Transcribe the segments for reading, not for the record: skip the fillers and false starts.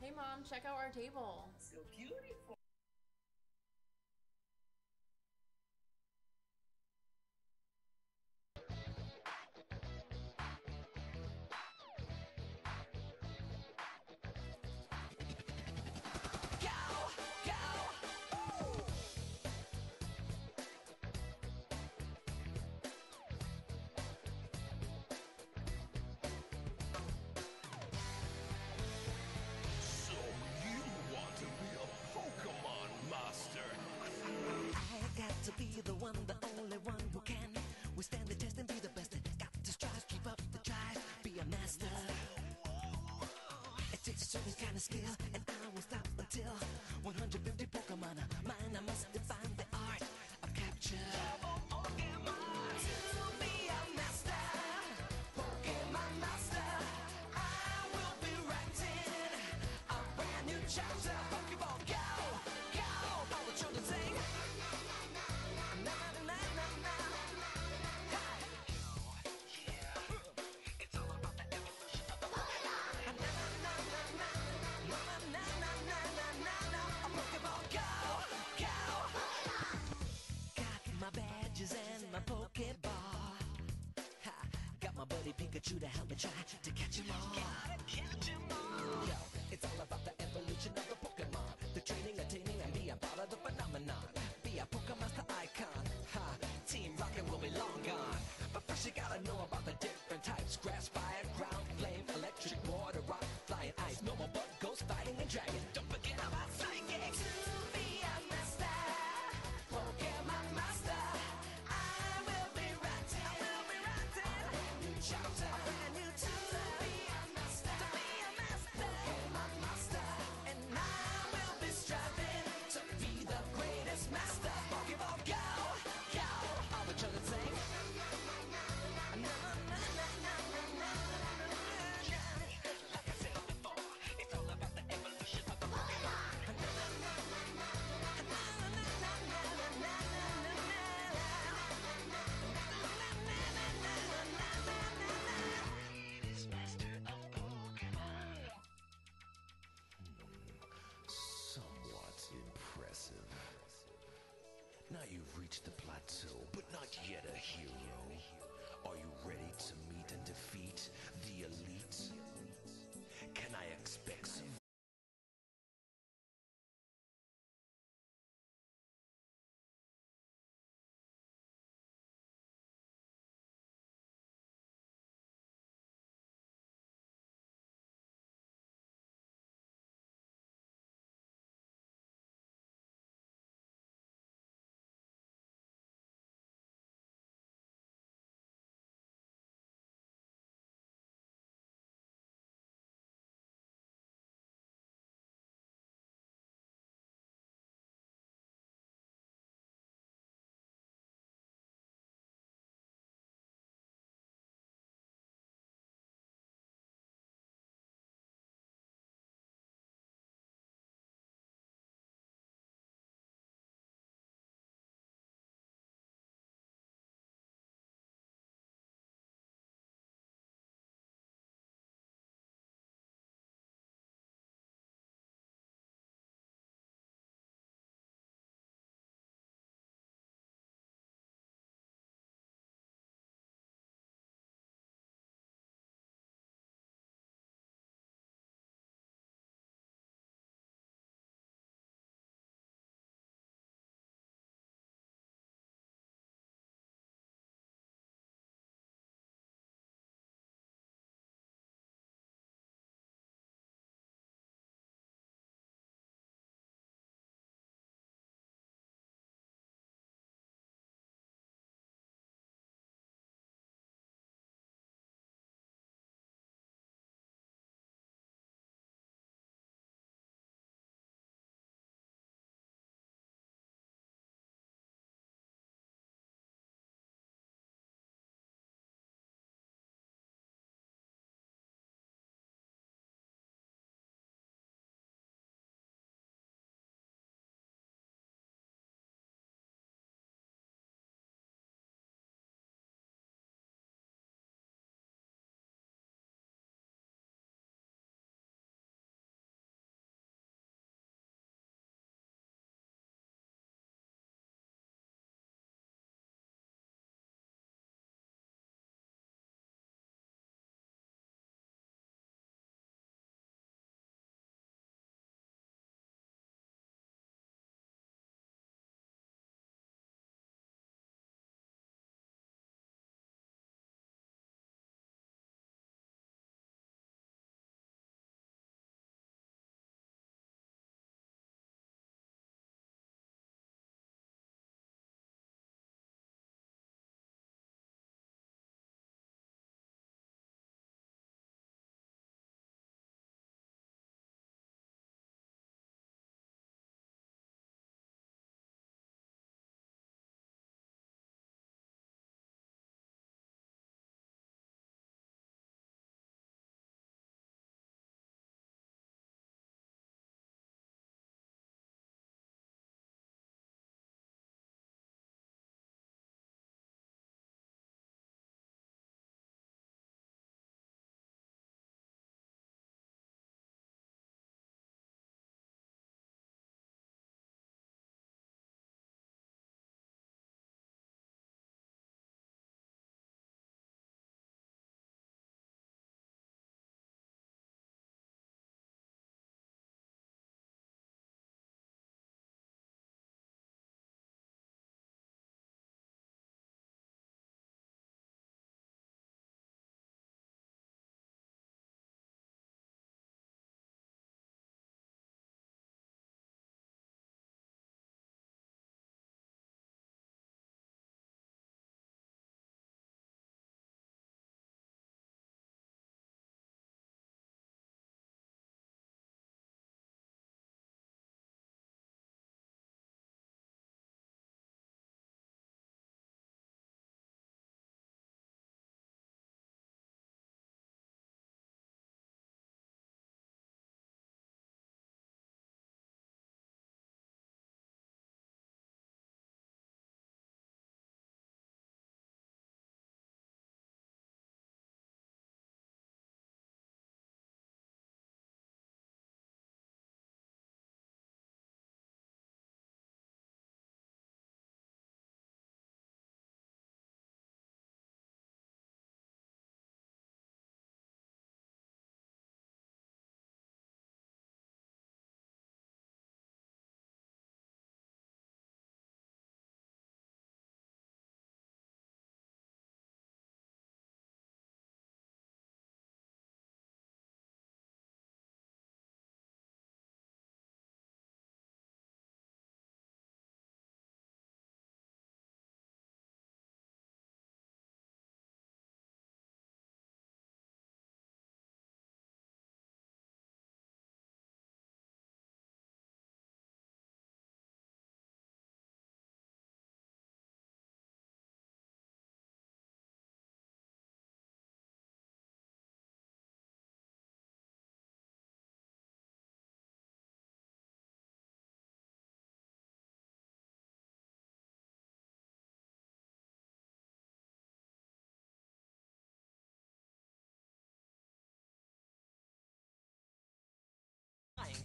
Hey mom, check out our table. So beautiful. So you want to be a Pokemon master? I got to be the one, the only one who can withstand the test and be the best. Got to strive, keep up the drive, be a master. It takes a certain kind of skill, and I won't stop until 150 Pokemon are mine. I must define the art of capture. To be a master, Pokemon master, I will be writing a brand new chapter. Pokeball, go, go, all the children sing. Na na na na na. It's all about the evolution of the Pokemon. Na na na na na. Na na na na na na na. A Pokeball, go, go. Got my badges and my Pokeball. Ha, got my buddy Pikachu to help me try to catch 'em all. Gotta catch 'em all. Yo, it's all about the evolution of the Pokemon. The training, attaining, and being part of the phenomenon. Be a Pokemaster icon. Ha, Team Rocket will be long gone. But first you gotta know about the different types. Grass, fire, ground, flame, electric, water, rock, flying, ice. No more bug, ghost, fighting, and dragon. Don't forget about psychic. To be a master, Pokemon master, I will be writing a brand new chapter, a brand new chapter. To be a master, Pokemon master, and I will be striving to be the greatest master. Pokeball, go, go, all the children sing. Na na na na na na na. Like I said before, it's all about the evolution of the Pokemon. Na na na na na. Na na na na na na na na. Greatest master of Pokemon. Somewhat impressive. Now you've reached the plateau, but not yet a hero. Are you ready to meet and defeat the elite? Can I expect some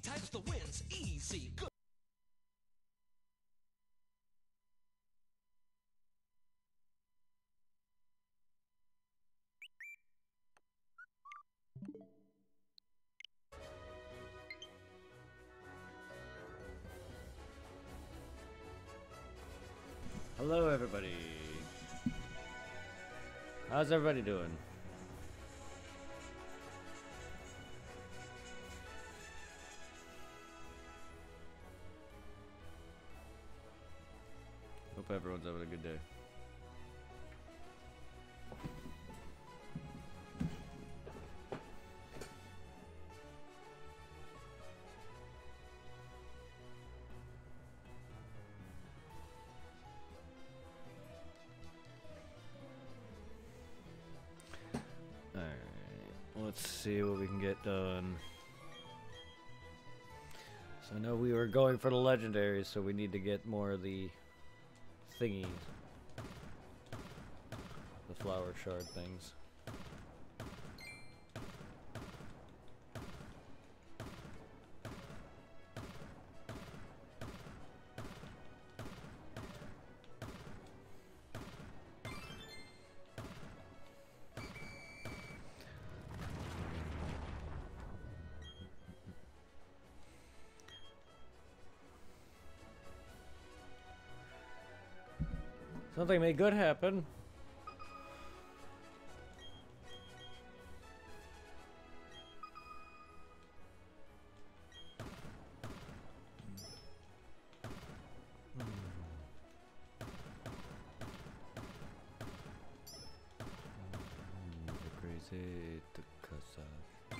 times the wins. Easy. Good. Hello, everybody. How's everybody doing? Hope everyone's having a good day. Let's see what we can get done. So I know we were going for the legendaries, so we need to get more of the thingies. The flower shard things. Something may good happen. Crazy to cuss off.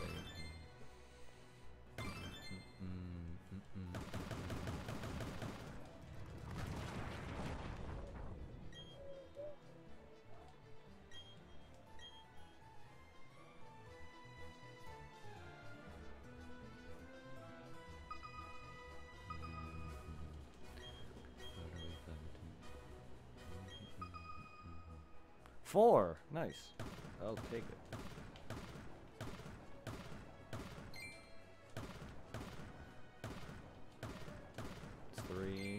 Four. Nice. I'll take it. It's three.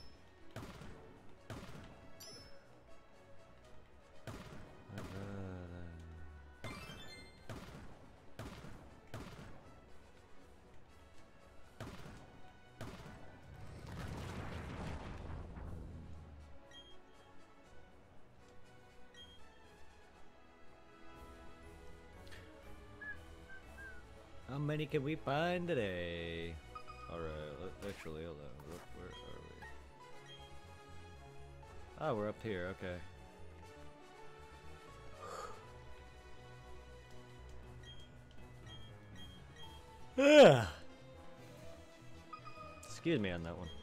How many can we find today? Alright, actually, hold on. Where are we? Oh, we're up here, okay. Excuse me on that one.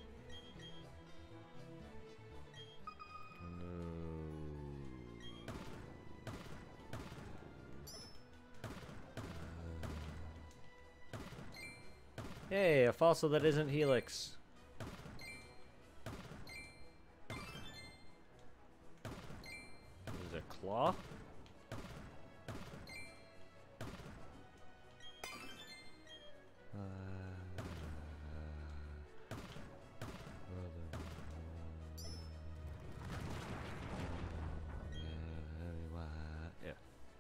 Hey, a fossil that isn't Helix. Is it a claw? Yeah.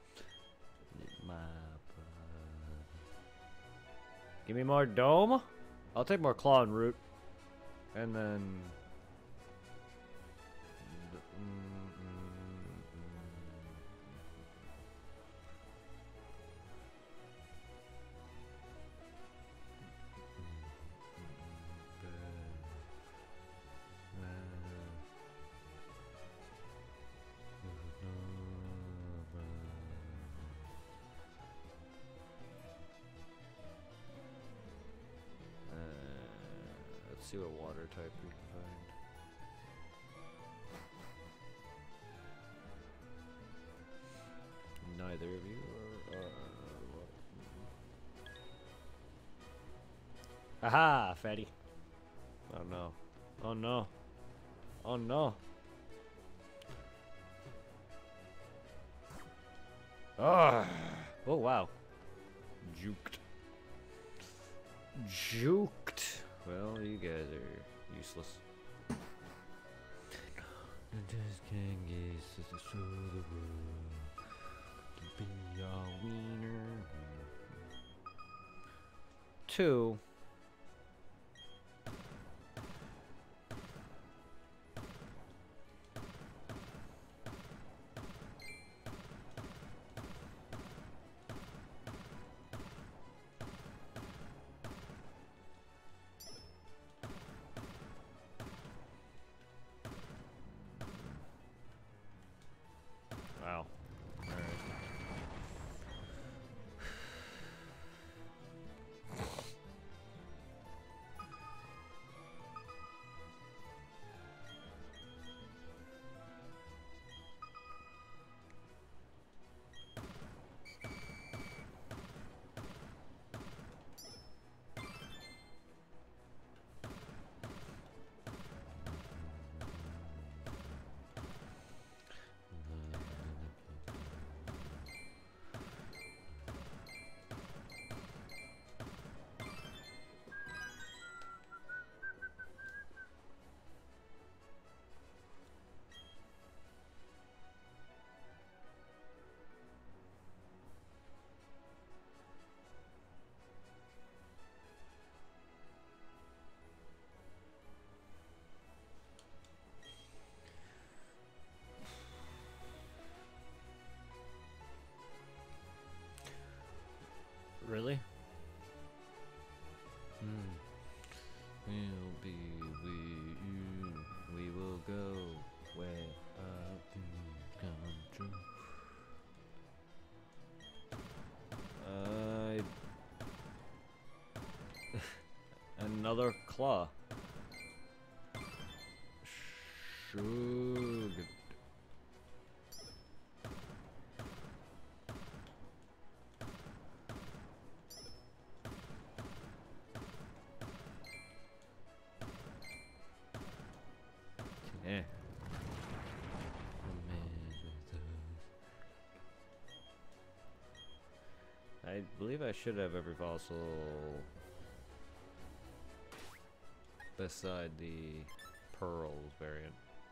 Give me more dome. I'll take more claw and root. And then... Let's see what water type we can find. Neither of you are aha, fatty. Oh no. Oh no. Oh no. Ah. Oh wow. Juked. Juked. Well, you guys are useless. I just can't guess the world. Be a wiener. 2. Wow. All right. Really? We'll be we will go where our dreams come true. Another claw. Sugar. Yeah. I believe I should have every fossil beside the pearls variant.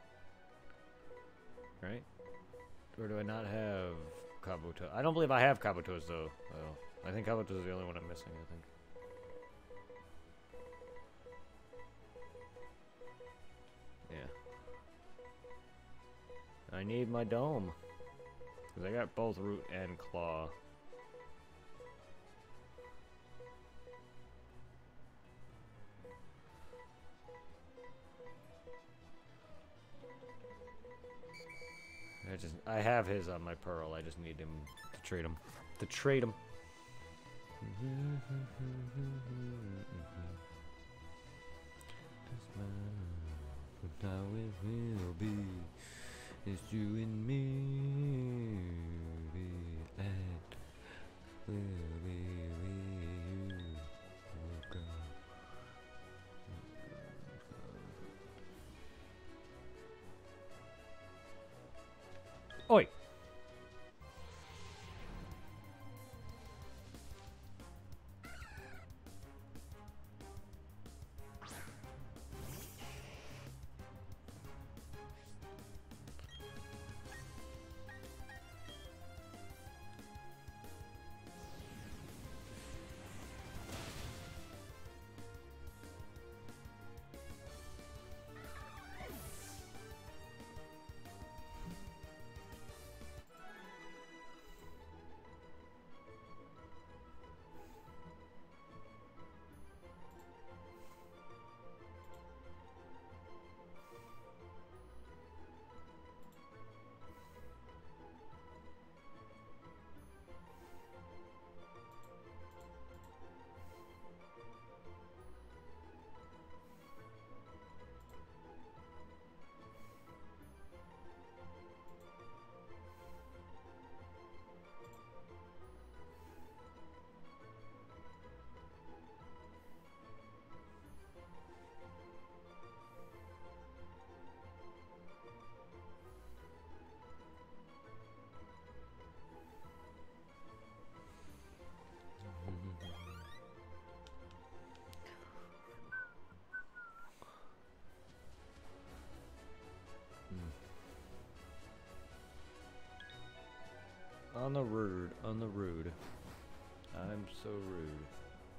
Right? Or do I not have Kabuto? I don't believe I have Kabuto's though. I think Kabuto's the only one I'm missing, I think. Yeah. I need my dome. Because I got both root and claw. I have his on my pearl. I just need him to trade him. To trade him. Now it will be. It's you and me. And will be you. Will go. Oi! rude. On the rude. I'm so rude.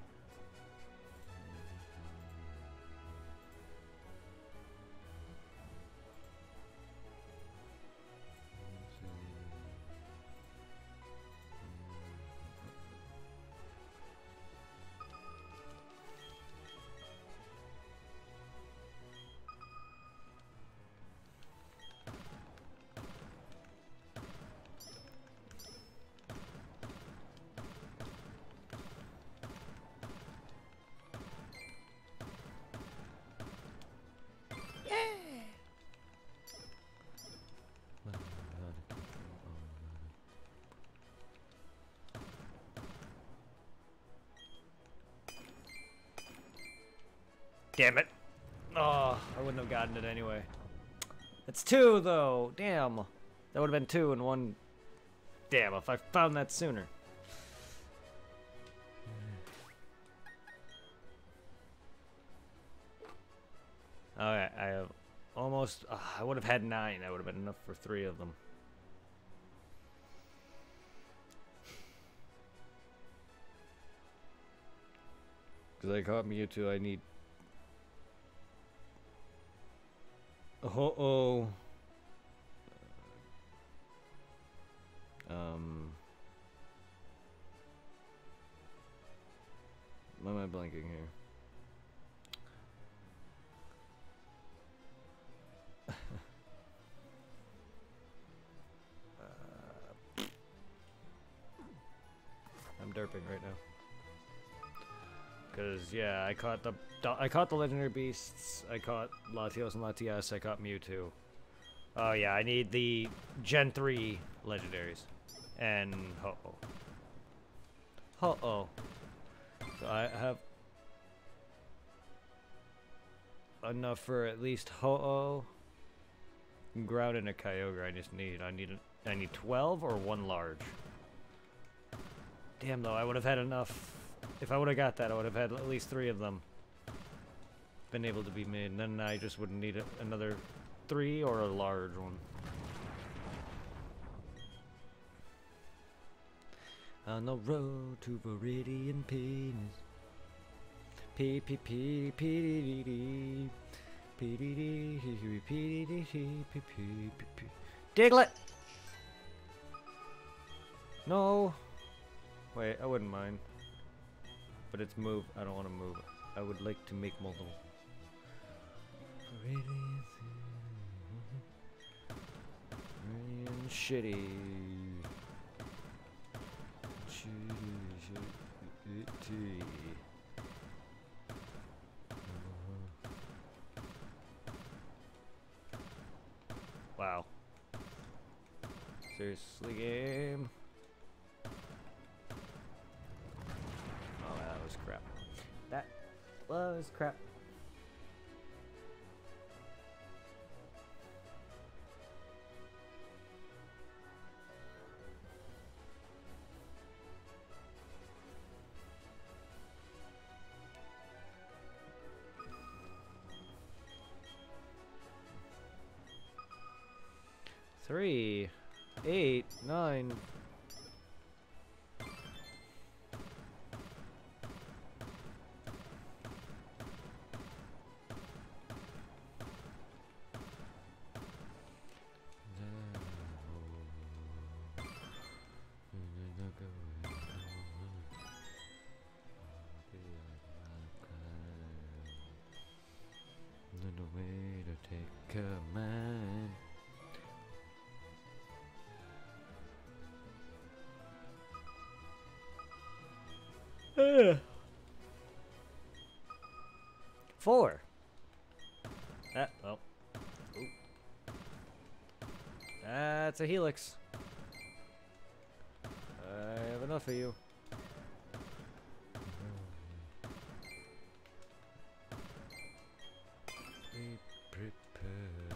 Damn it. Oh, I wouldn't have gotten it anyway. It's 2, though. Damn. That would have been 2 and 1. Damn, if I found that sooner. Alright, I have almost... I would have had 9. That would have been enough for 3 of them. Because I caught Mewtwo, I need... Uh-oh. Why am I blanking here? I'm derping right now. Cause yeah, I caught the legendary beasts. I caught Latios and Latias. I caught Mewtwo. Oh yeah, I need the Gen 3 legendaries. And Ho-Oh. Ho-Oh. So I have enough for at least Ho-Oh, Ground, and a Kyogre. I need 12 or 1 large. Damn though, I would have had enough. If I would have got that, I would have had at least 3 of them been able to be made, and then I just wouldn't need another 3 or a large one. On the road to Viridian Penis. P P P P D D P D D P P D P P P. Diglett! No! Wait, I wouldn't mind. But it's move. I don't want to move. I would like to make multiple. Shitty. Wow. Seriously, game. Oh, that was crap. That was crap. Three, 8, 9. No way to take command. Four. Oh. Ooh. That's a Helix. I have enough of you. Be prepared.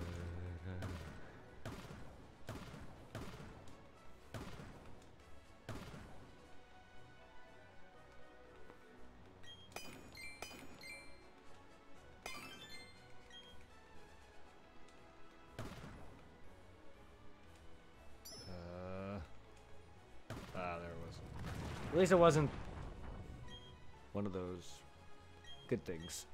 At least it wasn't one of those good things.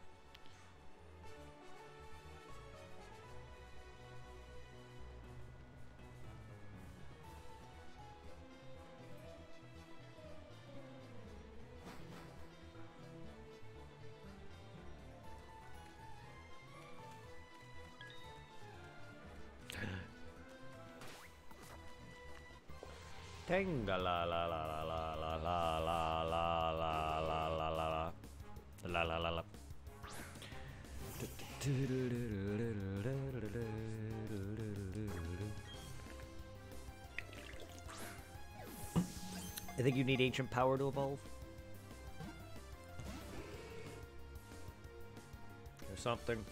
Tenga la la la la la la la la la la la la la la la la. I think you need ancient power to evolve. Or something.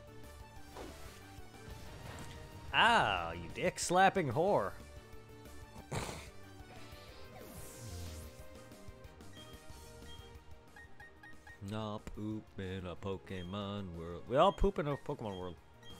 Ah, you dick slapping whore. Nah, poop in a Pokemon world. We all poop in a Pokemon world.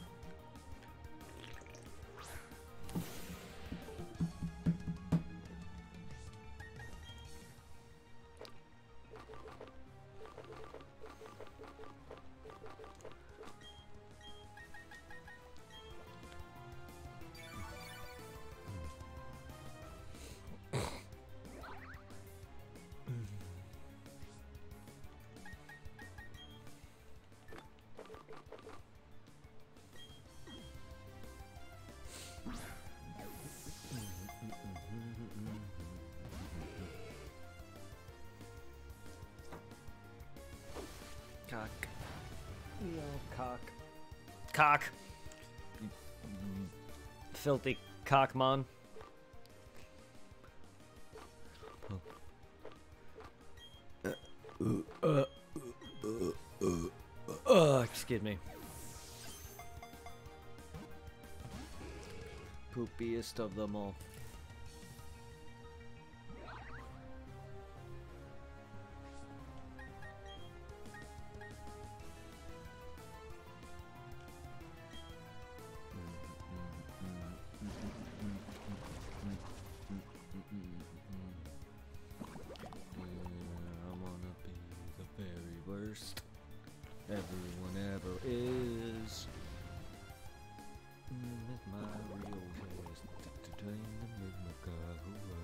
Cock. Yeah, cock. Cock. Filthy cockmon. Excuse me. Poopiest of them all. Everyone ever is. That's my real taste. Entertainment with my God.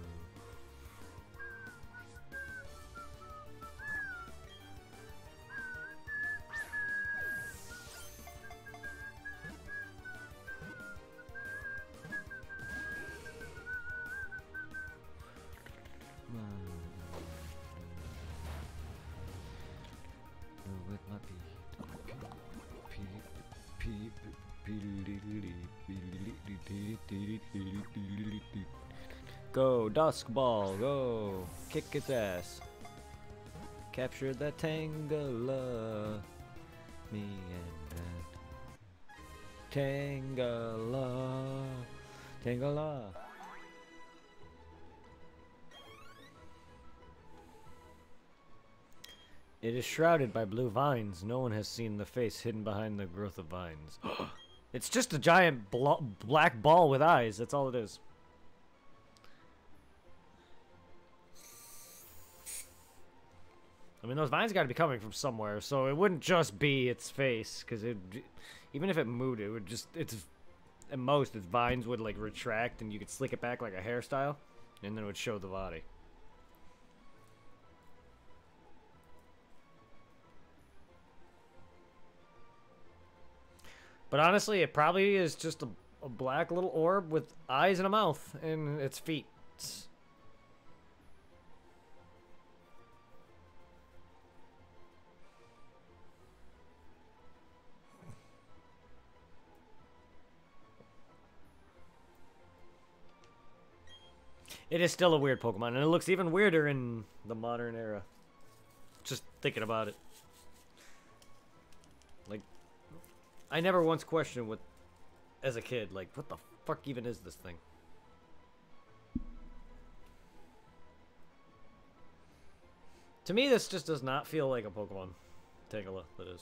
With my Go, Dusk Ball, go! Kick its ass. Capture that Tangela. Me and that Tangela. Tangela. It is shrouded by blue vines. No one has seen the face hidden behind the growth of vines. It's just a giant black ball with eyes. That's all it is. I mean, those vines got to be coming from somewhere, so it wouldn't just be its face, because even if it moved, it would just, at most, its vines would, like, retract, and you could slick it back like a hairstyle, and then it would show the body. But honestly, it probably is just a black little orb with eyes and a mouth and its feet. It is still a weird Pokemon, and it looks even weirder in the modern era. Just thinking about it. Like, I never once questioned what, as a kid, like, what the fuck even is this thing? To me, this just does not feel like a Pokemon. Tangela, that is.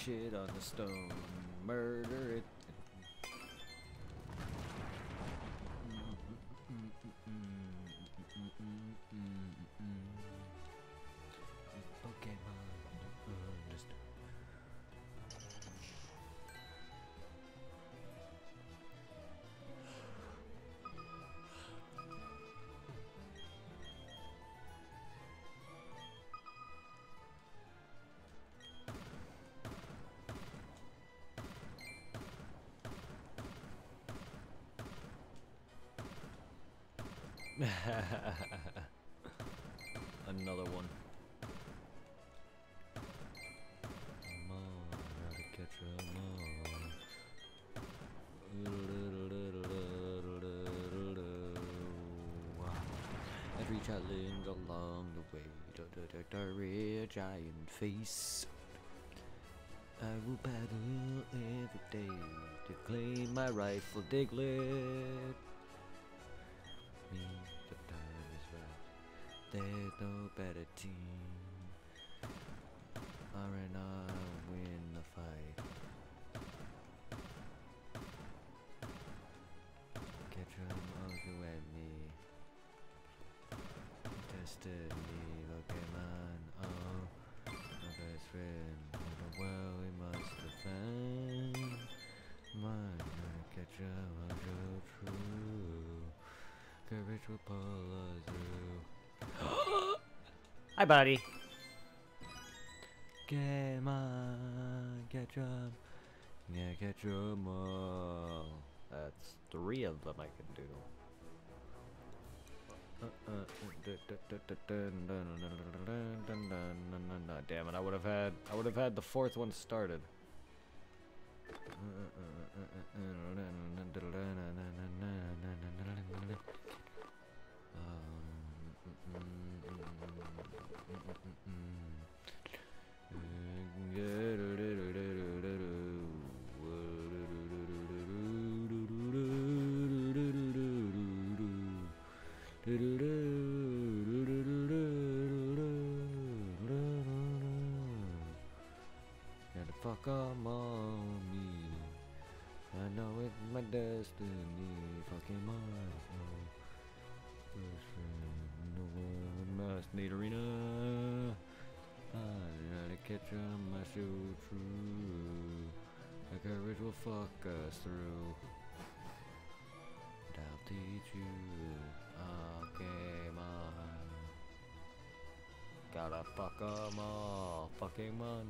shit on the stone. Murder it. Pokemon. Another one. Come on, gotta catch 'em all. Every challenge along the way, a giant face. I will battle every day to claim my rightful Diglett. Me, the time is right. There's no better team. Alright, I'll win the fight. Catch 'em all go at me. Tested me, Pokemon. Oh, my best friend. The world we must defend. Mine, gonna catch 'em all so true. Courage will pull us through. Hi, buddy. Come on, catch 'em. Yeah, catch 'em all. That's 3 of them I can do. Damn it! I would have had the 4th one started. Gotta fuck 'em on me. I know it's my destiny. Fucking mine. First friend, no one must need arena. I gotta catch 'em, I show true. My courage will fuck us through. And I'll teach you. Okay, man. Gotta fuck 'em all. Fucking man.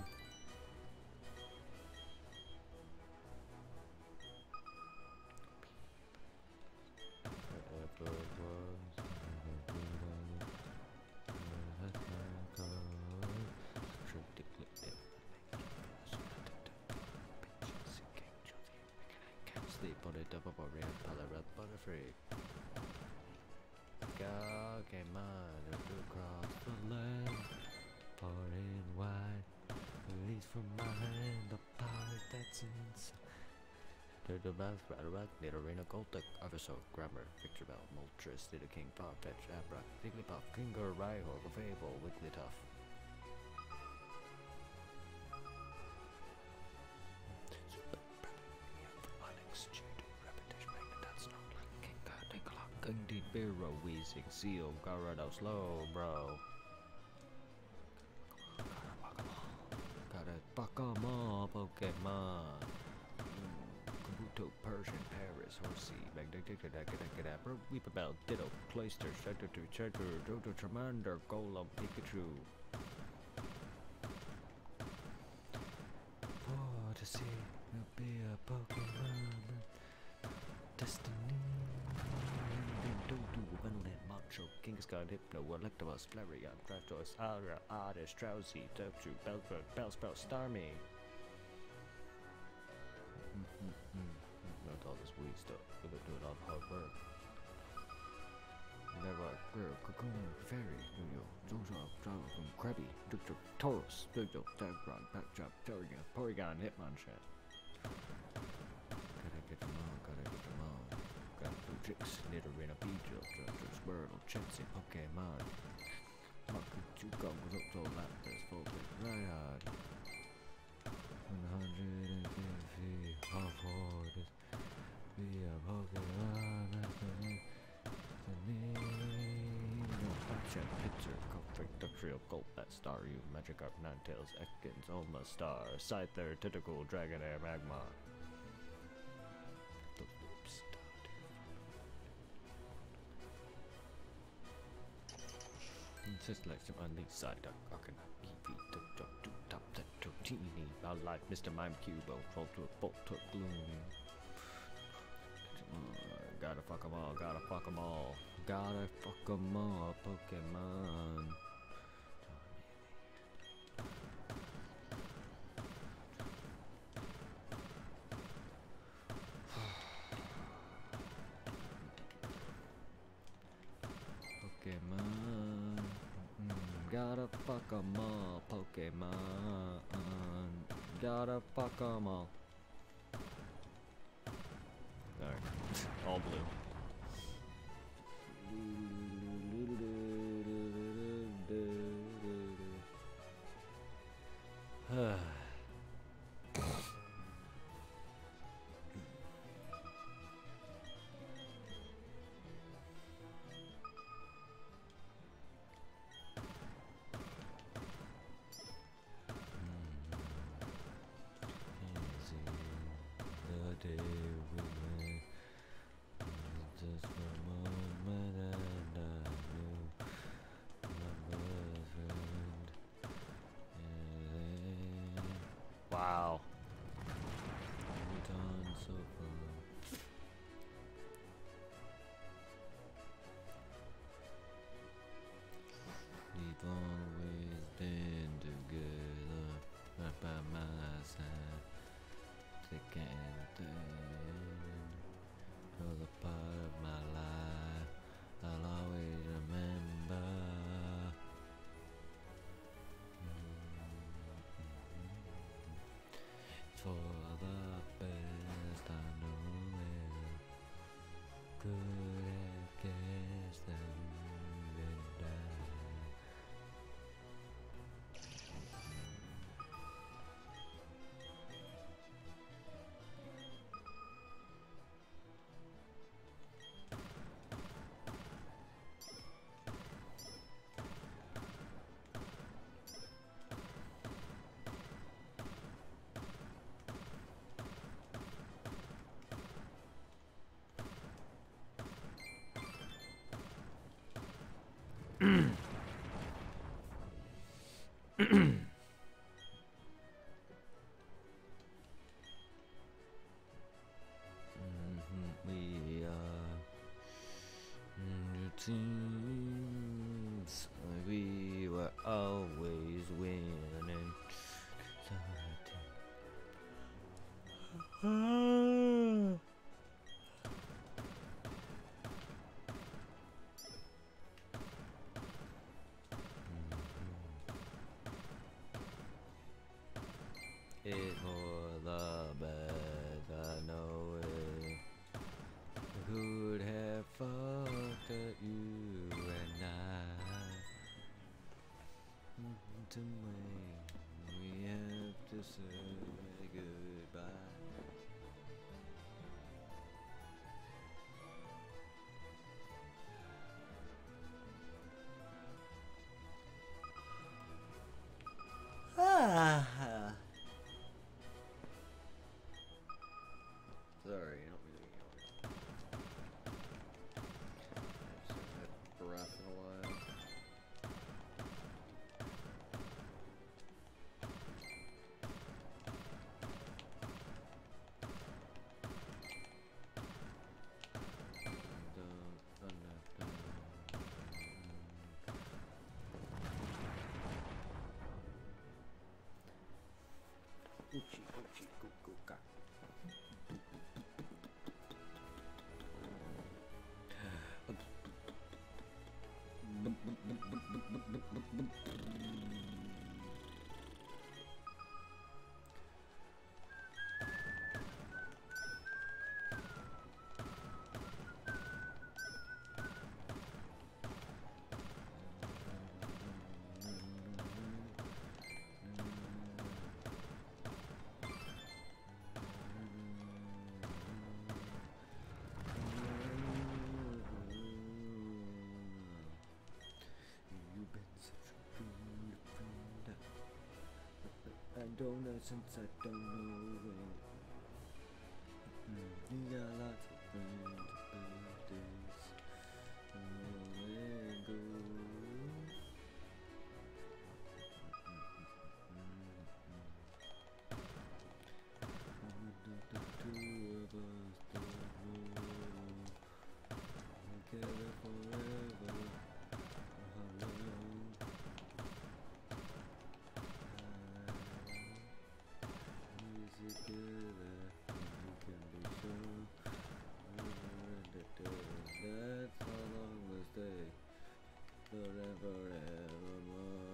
Sleep on the top of a real Polaroid Butterfree. Okay, man, to cross the land, pouring wine, release from my hand the power that's inside. The mouth, Rattlerock, Nidorina, Golduck, Ivysaur, Grammar, Victor Bell, Moltres, Nidoking, Farfetch, Abra, Jigglypuff, Kingar, Rhyhorn, Fable, Wigglytuff. Gundy, Biro, Weezing, Seal, Gyarados, Slow, bro. Gotta fuck 'em all, Pokemon. Kabuto, Persian, Paris, Horsey, Magnetic, Bro, Weepabell, Ditto, Cloyster, Shattertooth, Chatter, Dodo, Charmander, Golem, Pikachu. Oh, to see, will be a Pokemon. Destiny. Dodo, Wendland, Macho, Kangaskhan, Hypno, Electabuzz, Flareon, Craftos, Aura, Oddish, Drowsy, Dubju, Bellsprout, Bellsprout, Starmie. Not all this weed stuff, we're doing all the hard work. Never, Girl, Cocoon, Fairy, Yo-Yo, Jojo, Dragon, Krabby, Ductor, Taurus, Jojo, Dagron, Backdrop, Porygon, Porygon, Hitmonchan. Gotta get them all, gotta get them all. Got Jix, Nidorina, Beedrill, Jojo, Squirtle, Chansey, Pokemon. Makuchu, Gongo, Lapras, Volbeat, Rhyhorn. 150 half-hearted. Be a Pokemon. Check picture, conflict, Dugtrio, Gold, Bat, Staryu, Magikarp, Ninetales, Ekans, Oma, Star, Scyther, Tentacle, Dragonair, Magma. It's just like some unleashed side duck, Arcanine, Eevee, Duck, Top, that Totini, Wildlife, Mr. Mime, Cubo, Bolt, Gloom. Gotta fuck 'em all, gotta fuck 'em all. Gotta fuck 'em all, Pokemon. Pokemon. Gotta fuck 'em all, Pokemon. Gotta fuck 'em all. Alright, all blue. The day we met, just for a moment, and I knew my best friend. Wow. We've done so far. We've always been together, right by my side. Thick and thin, you're the part of my life I'll always remember. For the best I know it. Could have guessed that you and I. We are teams. We were always winning. It for the best, I know it. Could have fucked at you and I. We have to say goodbye. Sorry, I don't really I just haven't had breath in a while. Uchi, uchi, go, go, ga. donuts since I don't know when. You got lots of friends, birthdays. Let go. The two of us, together forever. Together, you can be sure. That's how long we'll stay. Forever, evermore.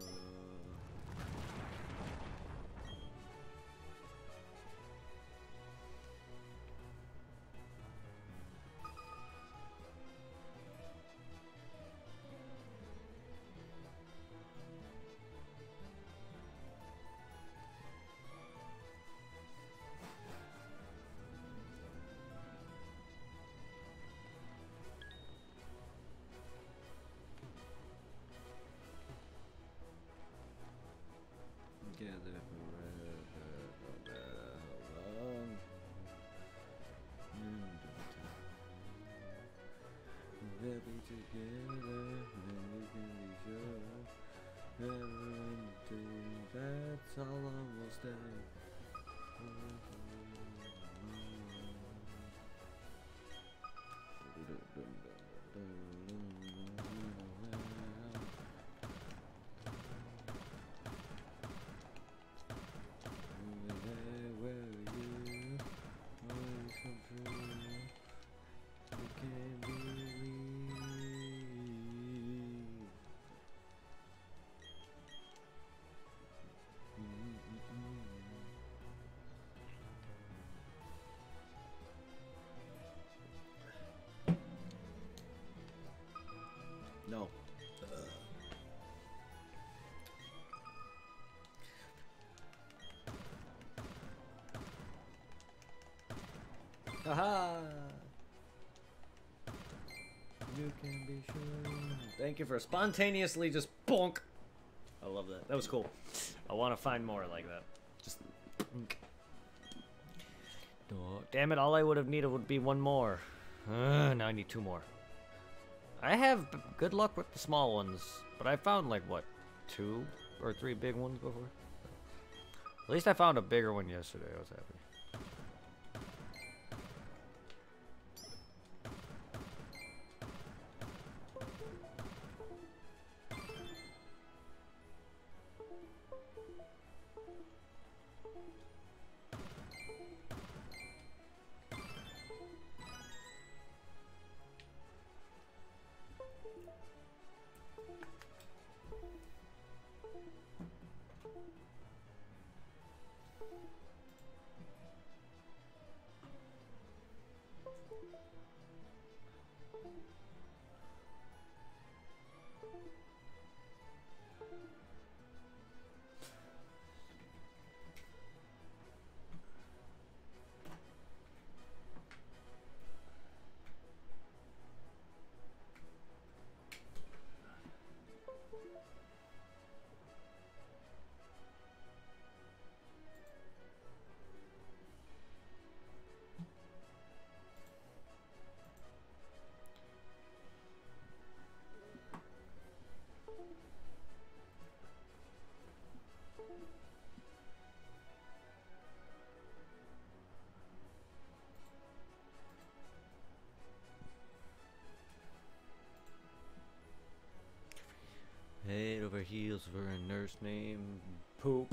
Together forever, no matter how long. We'll be together, and you can be sure. Never ending, that's how long we'll stay. No. Haha! You can be sure. Thank you for spontaneously just bonk. I love that. That was cool. I want to find more like that. Just bonk. Oh, damn it, all I would have needed would be one more. Now I need two more. I have good luck with the small ones, but I found like, what, 2 or 3 big ones before? At least I found a bigger one yesterday. I was happy. Head over heels for a nurse named Poop.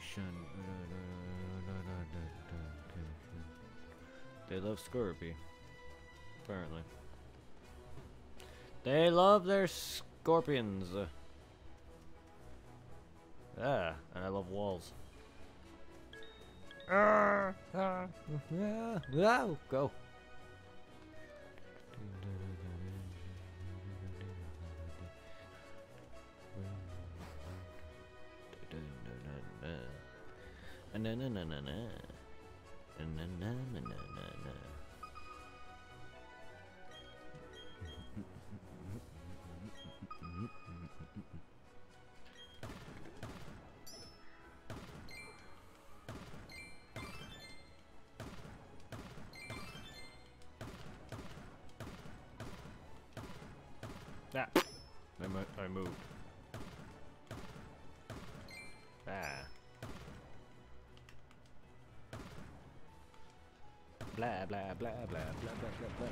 They love Scorpy. Apparently. They love their scorpions. And I love walls. Go. Ah, I moved. Ah. Blah blah blah blah blah blah blah blah.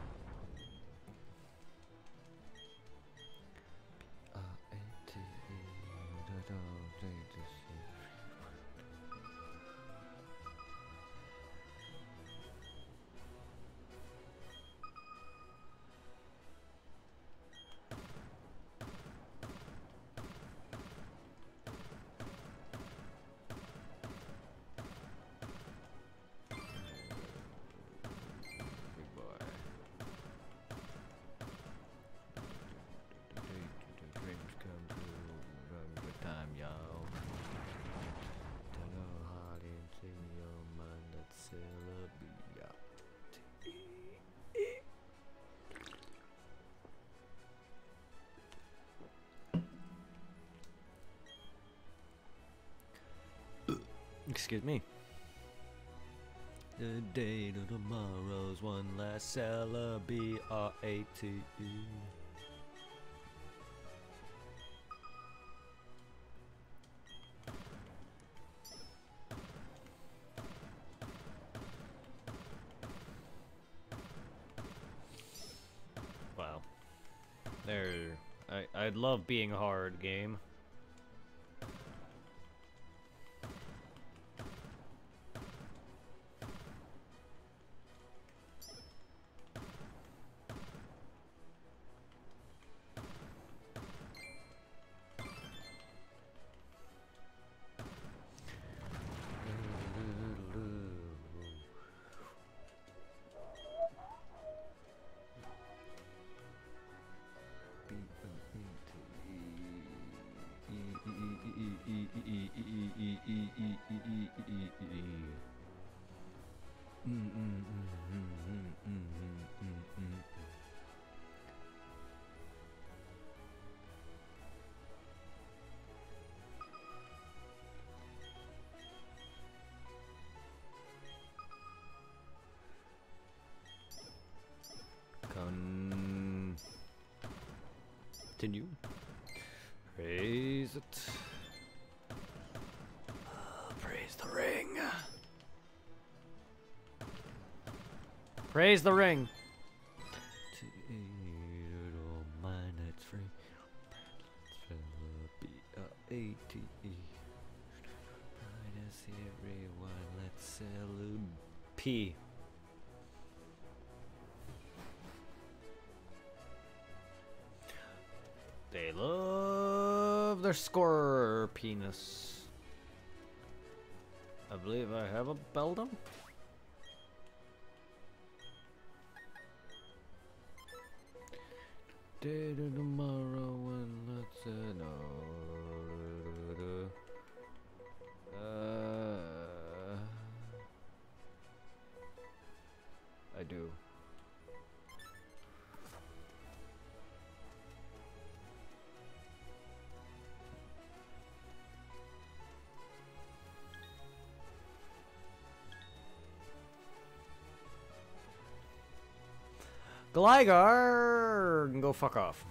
Excuse me. The day to tomorrow's one last celebrate. Wow. I'd love being hard, game. Continue. Praise it. Praise the ring. Praise the ring. P. They love their score penis. I believe I have a Beldum. Day to tomorrow when let's know. I do. Gligar can go fuck off.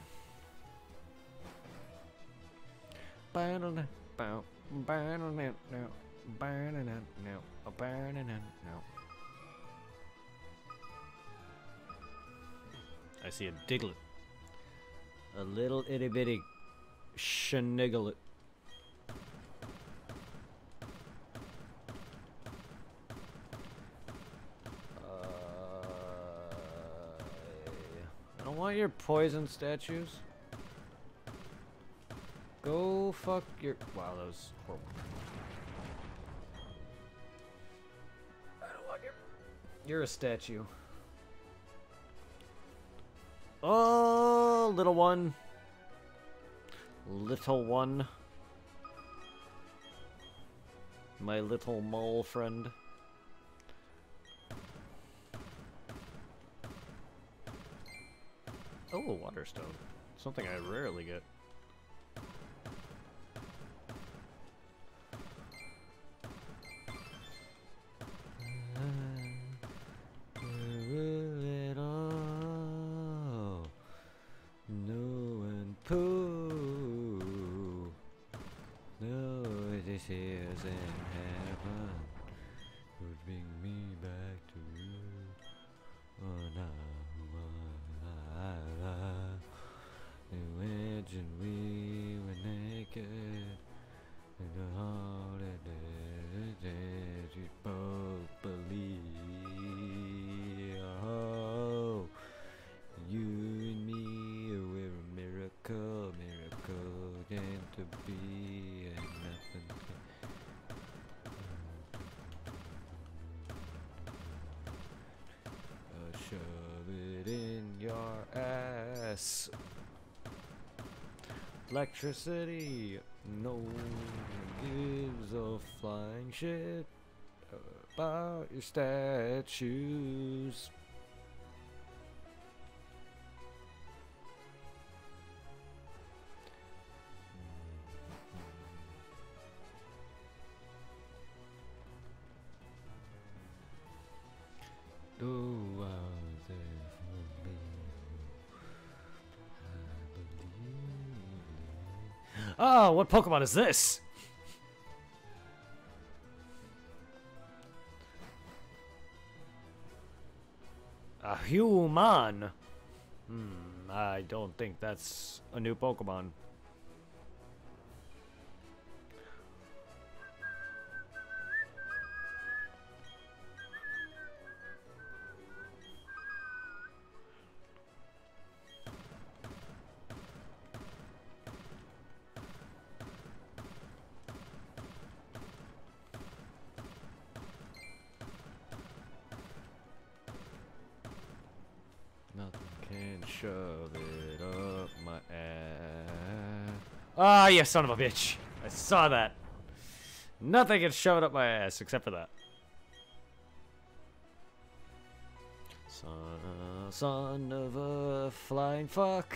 I see a Diglett. A little itty bitty sheniglet. want your poison statues? Go fuck your... Wow, that was horrible. I don't want your... You're a statue. Oh, little one. Little one. My little mole friend. Oh, a water stone. Something I rarely get. No one poo. No, this is in heaven. Would bring me back to you. Oh, no. Imagine we were naked in the holidays you both believe. Oh, you and me were a miracle, meant to be, and nothing can shove it in your ass. Electricity, no one gives a flying shit about your statues. Oh, I was there for me. Oh, what Pokemon is this? A human? I don't think that's a new Pokemon. And shove it up my ass. Ah, you son of a bitch. I saw that. Nothing can shove it up my ass except for that. Son of a flying fuck.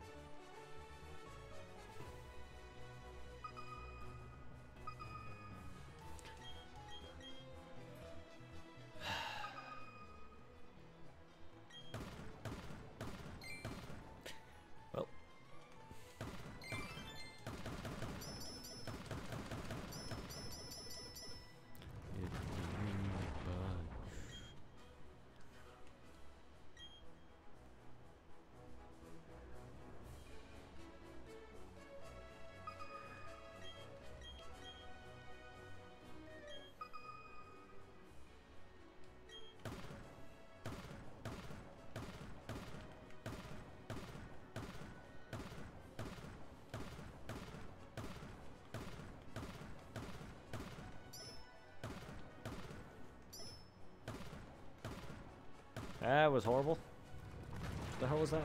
That was horrible. What the hell was that?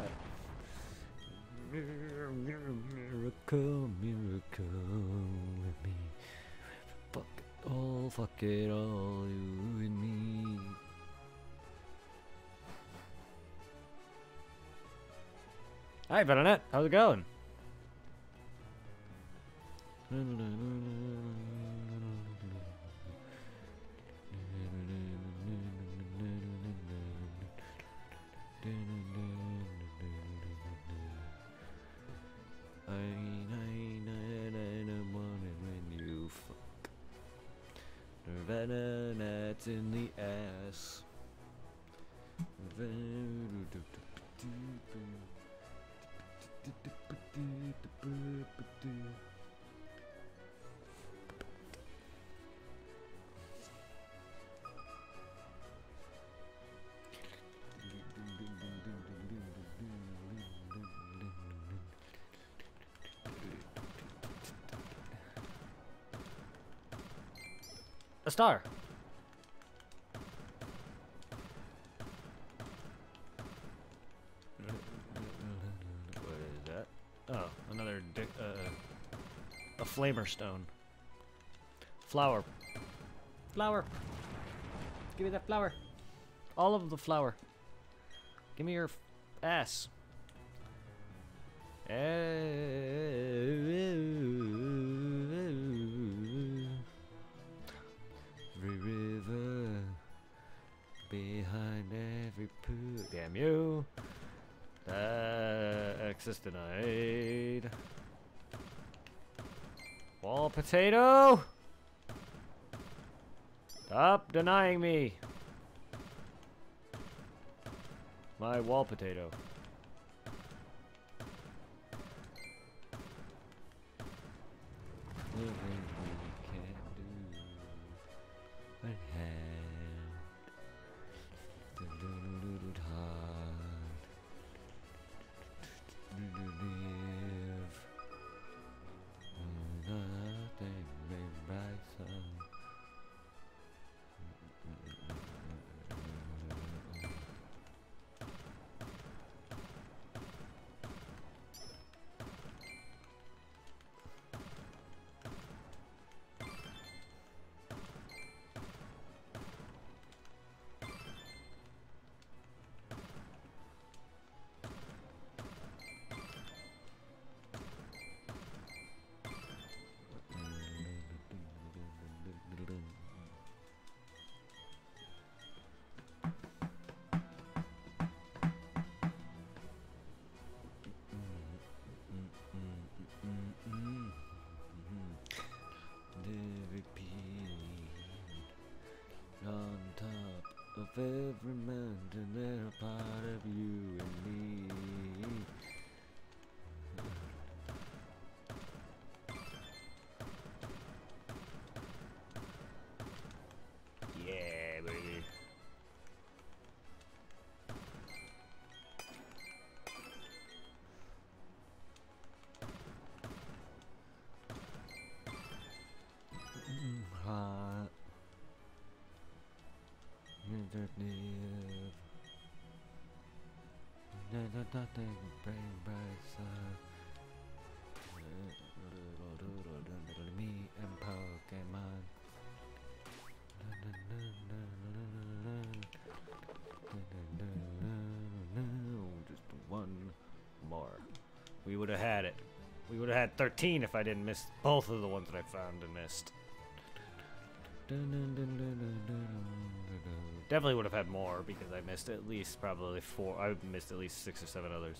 Miracle, miracle with me. Fuck it all, you and me. Hi, Venonat. How's it going? Venonat's in the ass. star. What is that? Oh, another a flamer stone. Flower. Flower. Give me that flower. All of the flower. Give me your ass. Every river behind every pool. Damn you. Access denied. Wall potato. Stop denying me. My wall potato. Living we can't do but have the little heart to live. Nothing made bright sun. On top of every mountain, they're a part of you and me. Yeah, baby. Hot. Nothing bring bright sun. Me and Pokemon. Just one more. We would have had it. We would have had 13 if I didn't miss both of the ones that I found and missed. Definitely would have had more because I missed at least probably 4. I missed at least 6 or 7 others.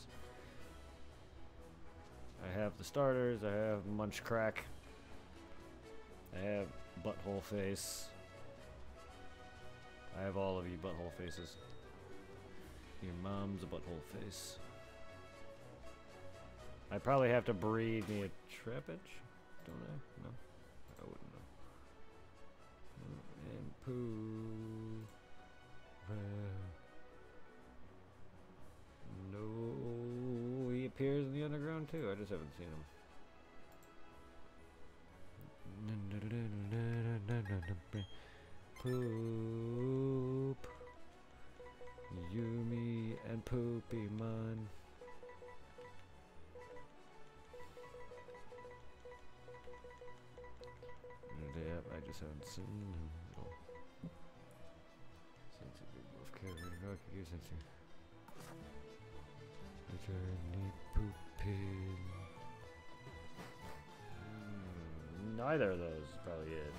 I have the starters. I have Munch Crack. I have Butthole Face. I have all of you butthole faces. Your mom's a butthole face. I probably have to breed me a Trapinch, don't I? No, I wouldn't know. And Pooh. No, he appears in the underground too. I just haven't seen him. Poop. Yumi and Poopymon. Yep, I just haven't seen him. Oh. Since a big wolf carrier, no, I could use it too. Eternally pooping. Neither of those is probably it.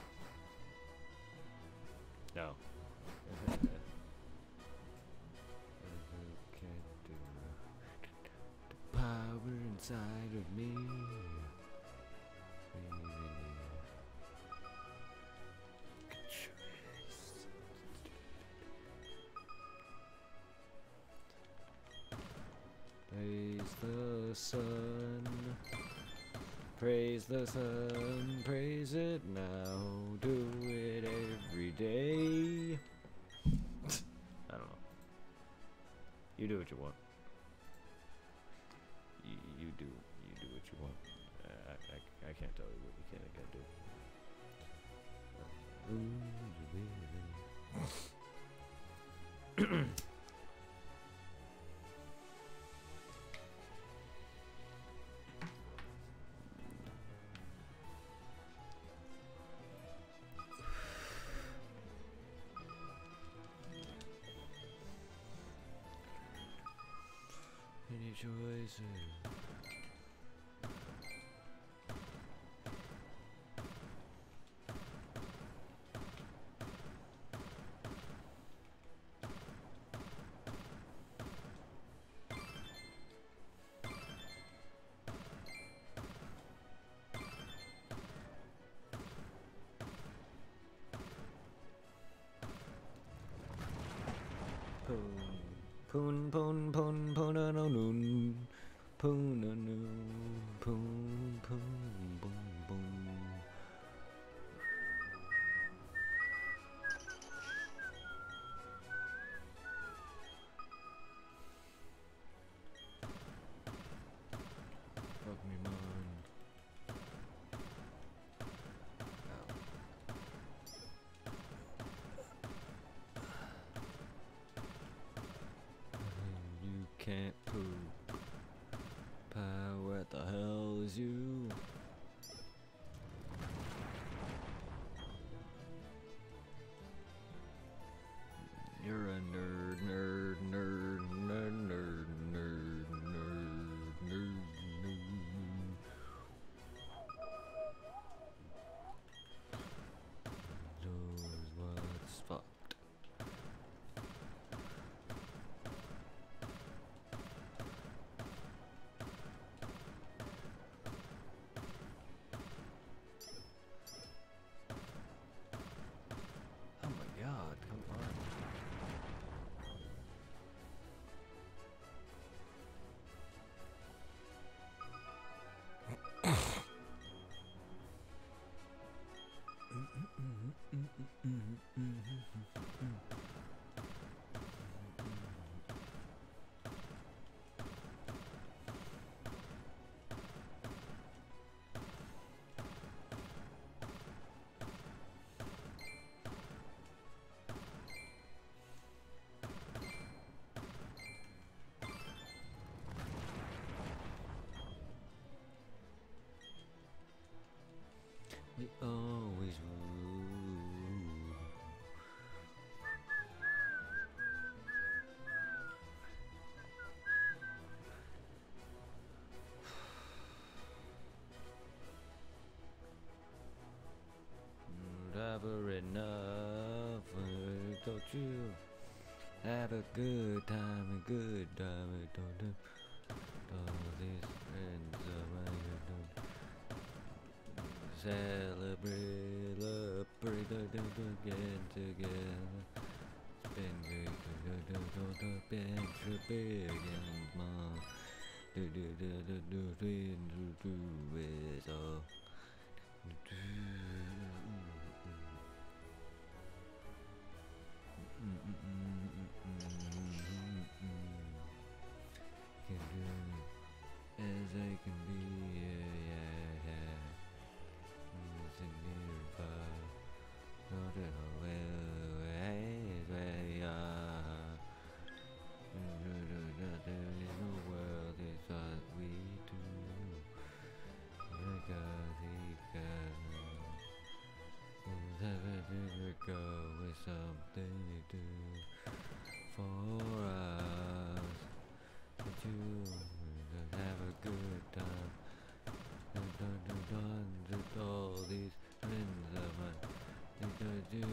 No. The power inside of me. Praise the sun, praise the sun, praise it now, do it every day. I don't know. You do what you want. You do what you want. I can't tell you what you can and can't do. Any choices? Poon, poon, poon, poon, no, no, noon. Poon, no, no, poon, poon, boom, boom. Fuck me, man. You can't poop. What the hell is you? You're a nerd, nerd, nerd, nerd, nerd, nerd, nerd, nerd, nerd. Knows what's fucked. Oh my god, come on. We always rule. Never enough. Don't you have a good time? A good time. Don't all these friends of mine. Celebrate, get together. It's been great, been big and small. Do it all. Can do as I can be, yeah. It's a nearby, not a way, there is no world, it's what we do. Go with something to do for us. But you have a good time. Done all these friends of mine. Do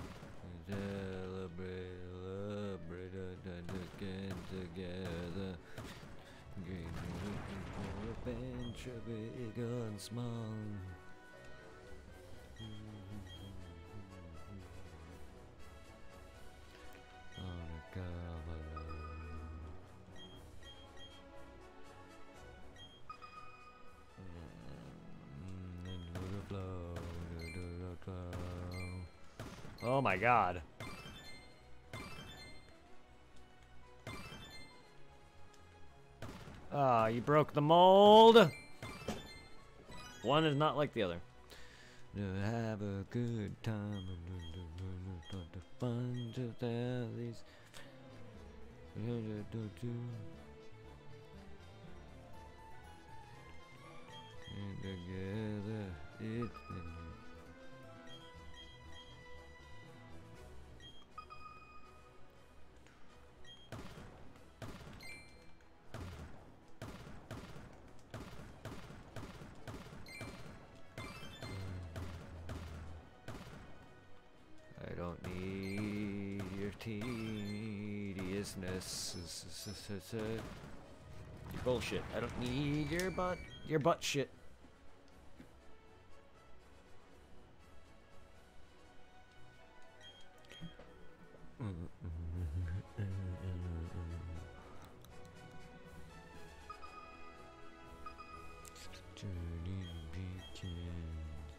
celebrate again together. Looking for a bench, big and small. On a cover. Oh my god. Ah, you broke the mold. One is not like the other. to have a good time and the fun to tell these and together it's been I don't need your tediousness. Your bullshit. I don't need your butt shit. Journey begins.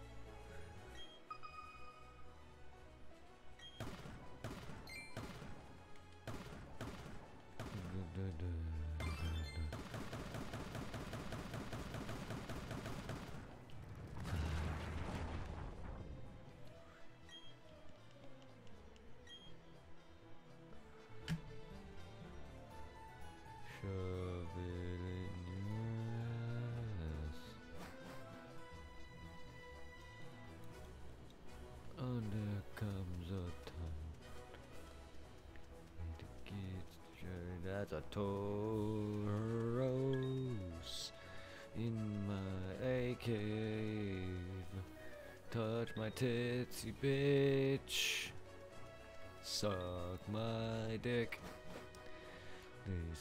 Shove it in your ass. And there comes a time to get sure that's a Tauros in my cave. Touch my titsy bitch. Suck my dick. They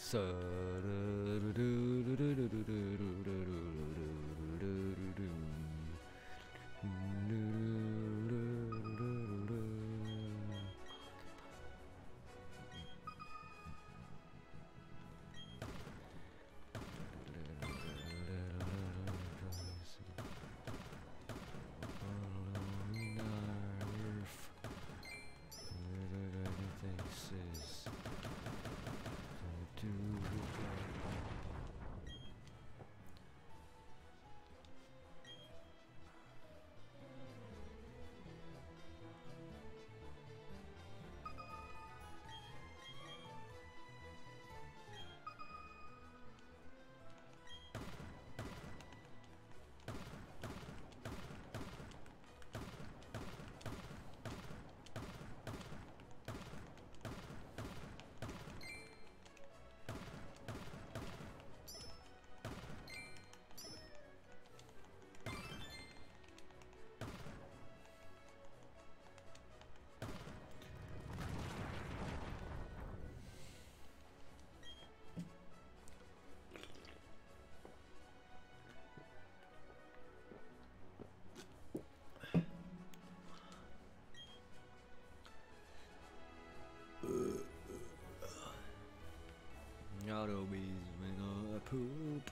Auto bees when I poop.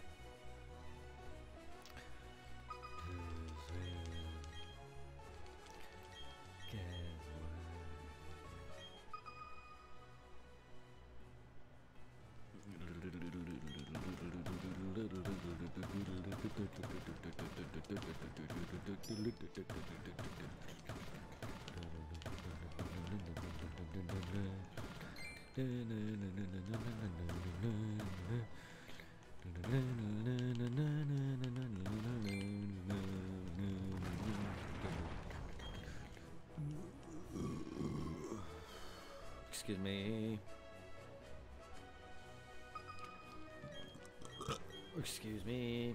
Excuse me. Excuse me.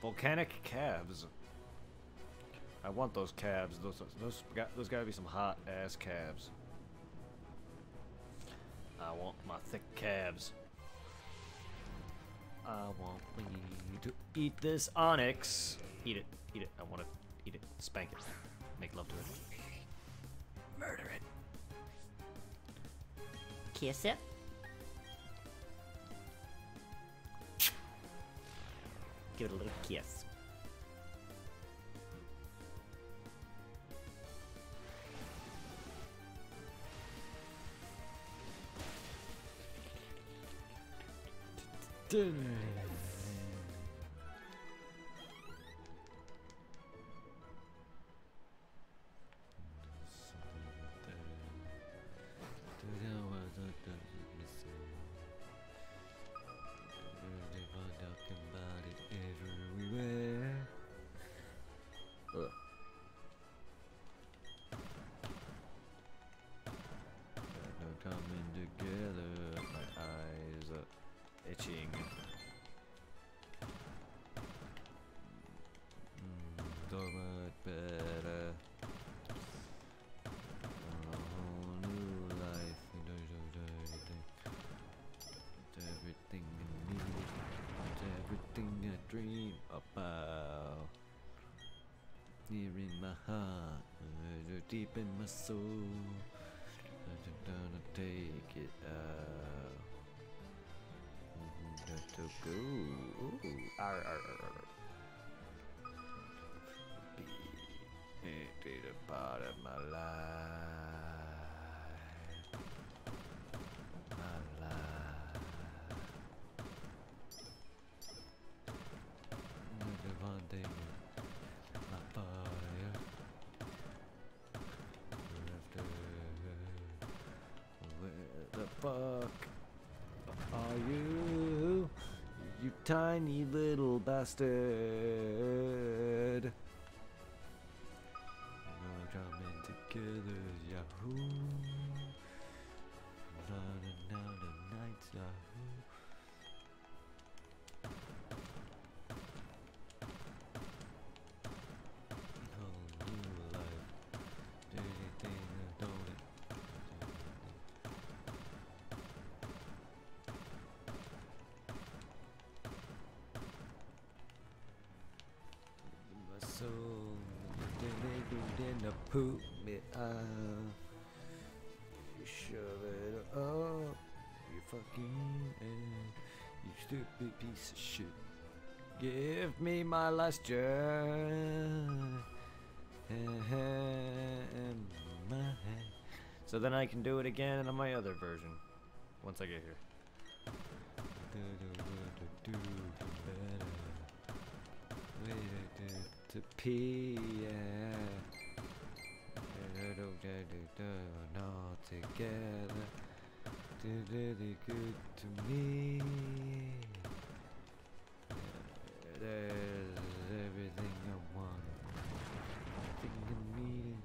Volcanic calves. I want those calves. Those gotta be some hot ass calves. I want my thick calves. I want me to eat this onyx. Eat it. Eat it. I want to eat it. Spank it. Make love to it. Murder it. Kiss it. Give it a little kiss. Coming together, my eyes are itching. So much better. A whole new life. It's everything I need. It's everything I dream about. Here in my heart, deep in my soul. I'm gonna take it out. Got to go. Ooh. Arr, arr, arr, arr. Be a part of my life. My life. The one thing, my fire. Where the fuck are you? You tiny little bastard. We're coming together, Yahoo. Running out the nights, Yahoo. Whole new life. Dirty thing, don't it? My soul, they didn't poop me out. You shove it up, you fucking ass, you stupid piece of shit. Give me my last chance. So then I can do it again on my other version once I get here. To pee, yeah. All together, really good to me. There's everything I want. Everything I need.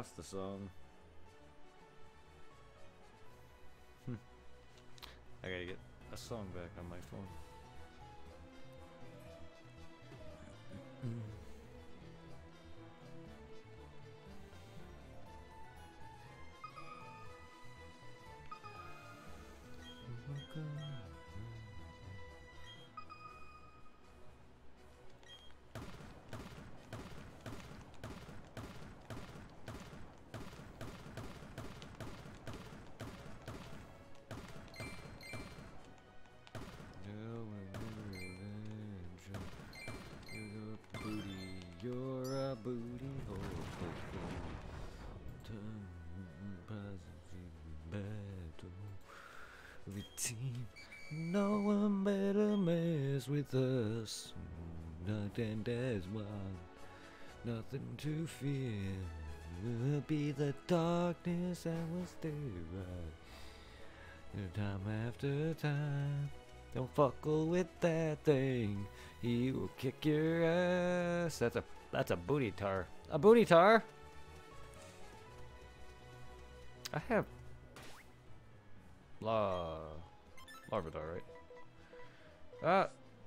lost the song. I gotta get a song back on my phone. You're a booty hole. Routine. No one better mess with us. Nothing there's one. Nothing to fear. We'll be the darkness and we'll stay right. Time after time. Don't fuckle with that thing. He will kick your ass. That's a booty tar. A booty tar? I have Larvitar, right? Ah.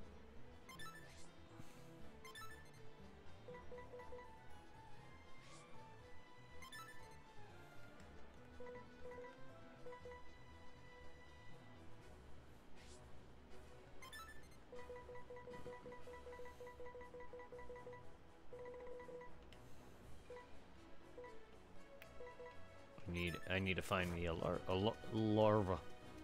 I need to find me a larva.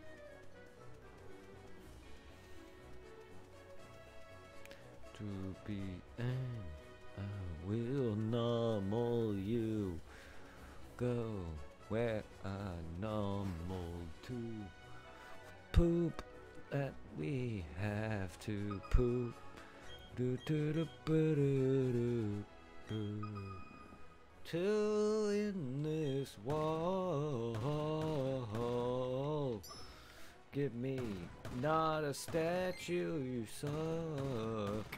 To be I will normal you. Go where I normal to poop that we have to poop. Do do do do do do. Till in this wall, give me not a statue, you suck.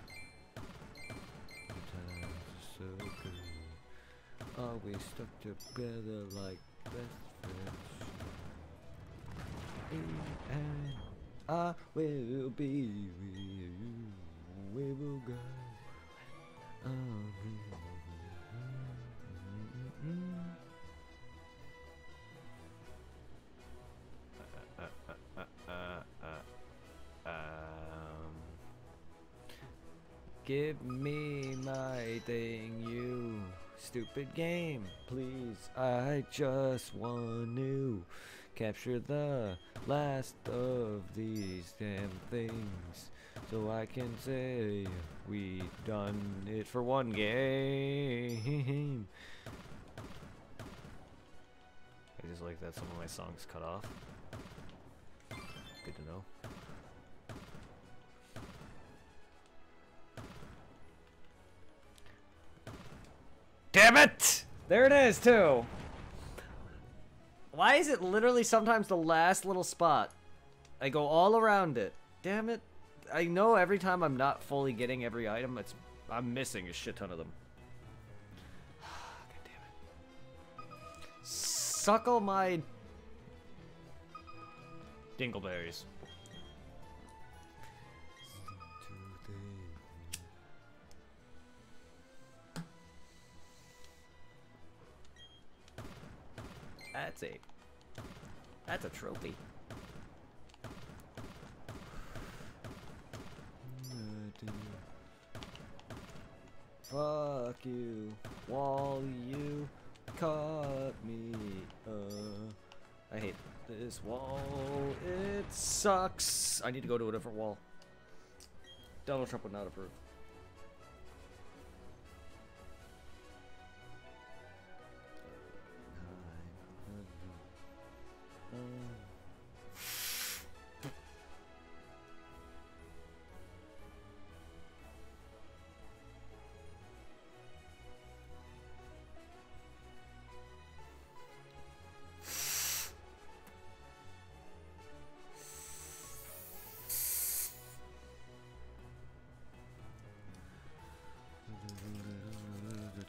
Times are so good. Are we stuck together like best friends? And I will be with you. We will go. Give me my thing, you stupid game, please. I just want to capture the last of these damn things, so I can say we done it for one game. I just like that some of my songs cut off. Good to know. Damn it! There it is, too. Why is it literally sometimes the last little spot? I go all around it. Damn it. I know every time I'm not fully getting every item, I'm missing a shit ton of them. God damn it. Suckle my dingleberries. That's a trophy. Fuck you, wall, you caught me. I hate this wall. It sucks. I need to go to a different wall. Donald Trump would not approve.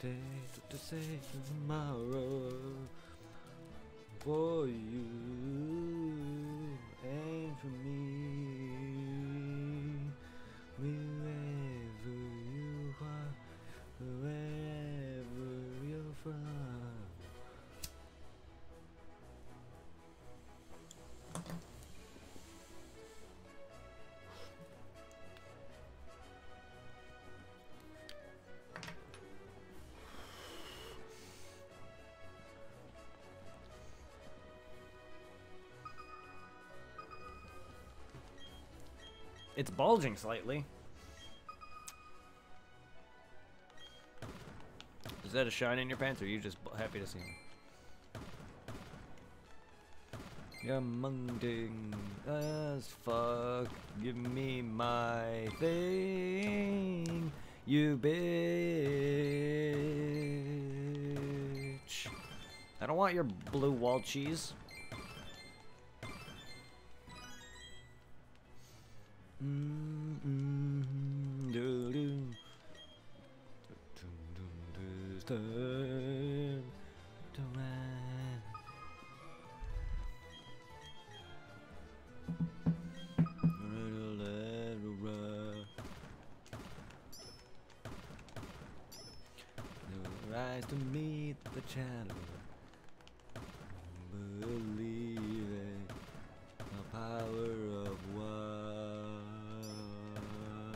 to say tomorrow for you and for me. Wherever you are, wherever you're from. It's bulging slightly. Is that a shine in your pants, or are you just happy to see me? You're munding as fuck. Give me my thing, you bitch. I don't want your blue wall cheese. Rise to meet the challenger, believing the power of one.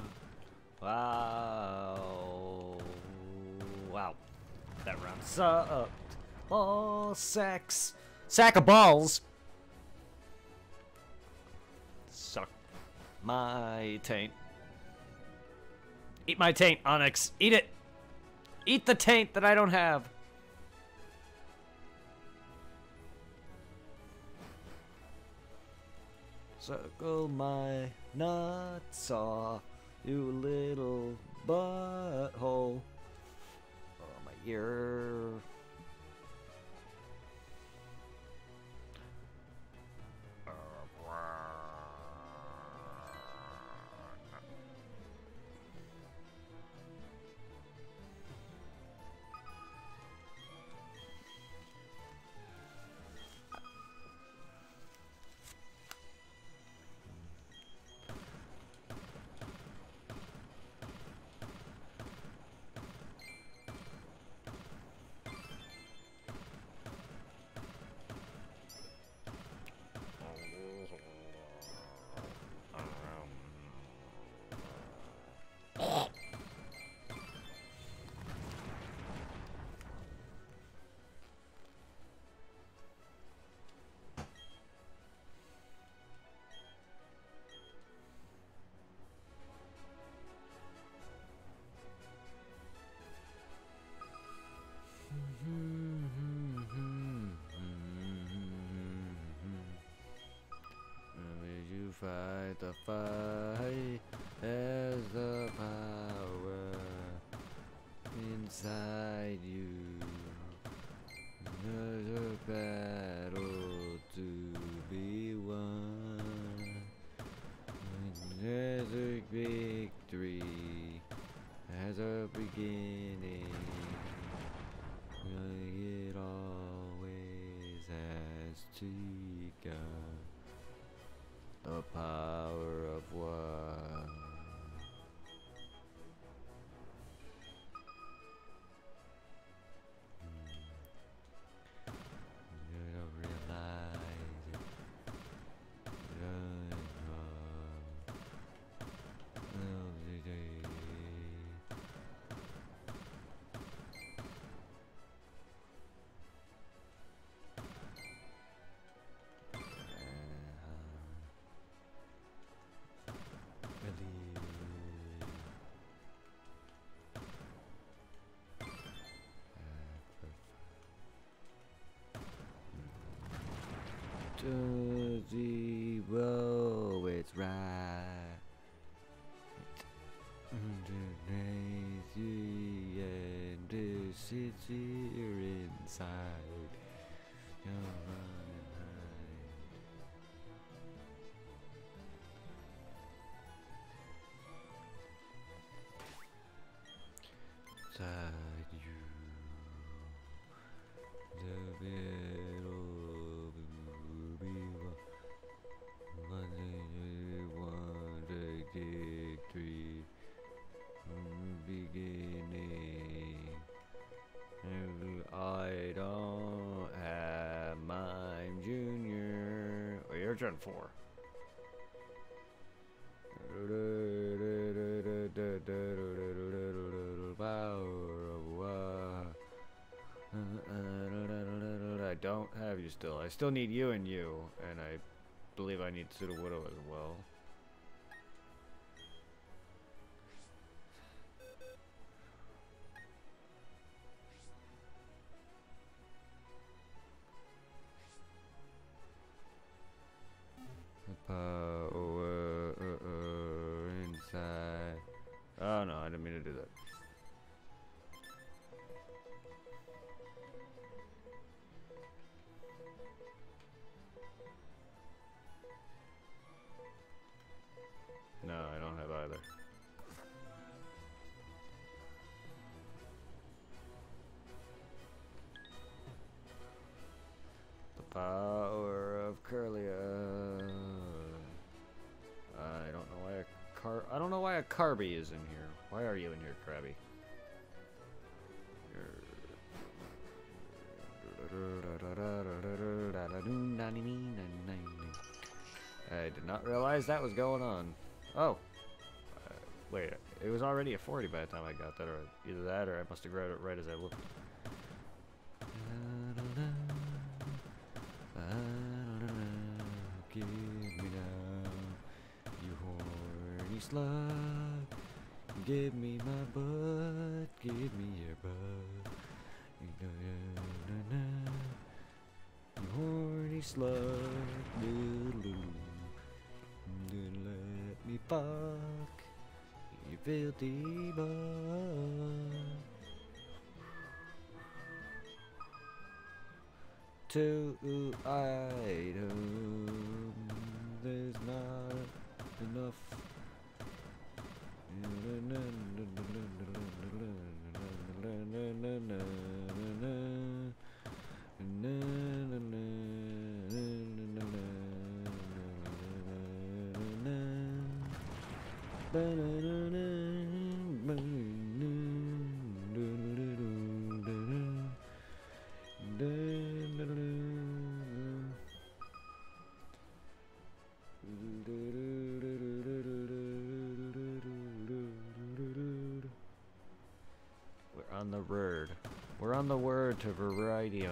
Wow. Wow. That round sucked. Ball sacks. Sack of balls. Suck my taint. Eat my taint, Onyx. Eat it. Eat the taint that I don't have. Circle my nuts off, you little butthole. Oh, my ear. Fight the fight as the power inside you. Another battle to be won. There's a victory as a beginning. It always has to go. The power of one. You don't realize it. To the row, it's right. Underneath you, and this sits here inside your mind. Inside you. I don't have mime junior. Oh, you're Gen 4. I don't have you still. I still need you and you, and I believe I need Sudowoodo as well. Power inside. Oh no, I didn't mean to do that. No, I don't have either. The power of Kirlia. I don't know why I don't know why a Carby is in here. Why are you in here, Krabby? I did not realize that was going on. Oh. Wait, it was already a 40 by the time I got that, or either that or I must have grabbed it right as I looked. Give me now, you horny slut. Give me my butt, give me your butt. You horny slut, let me fuck, you filthy butt. Two items, there's not enough. We're on the road. We're on the word to Viridium.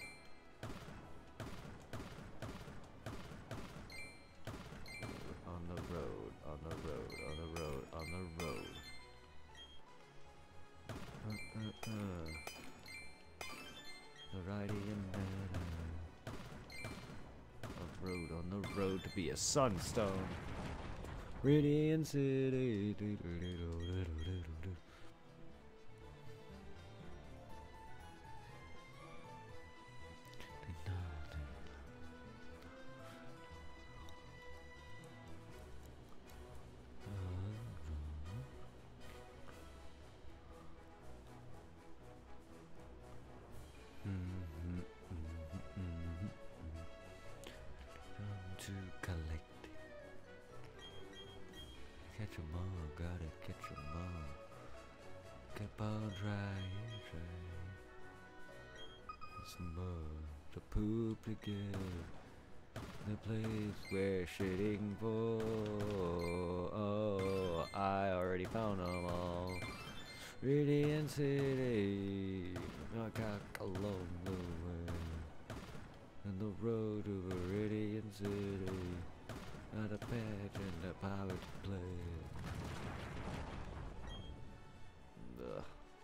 On the road, on the road, on the road, on the road. Viridium. On the road to be a sunstone. Radiant City. To collect. Catch 'em all, gotta catch 'em all. Keep on trying, trying. Some more to poop together. The place we're shitting for. Oh, I already found 'em all. Radiant City, I got along the way. And the road to Viridian City, not a patch and a power to play. Ugh.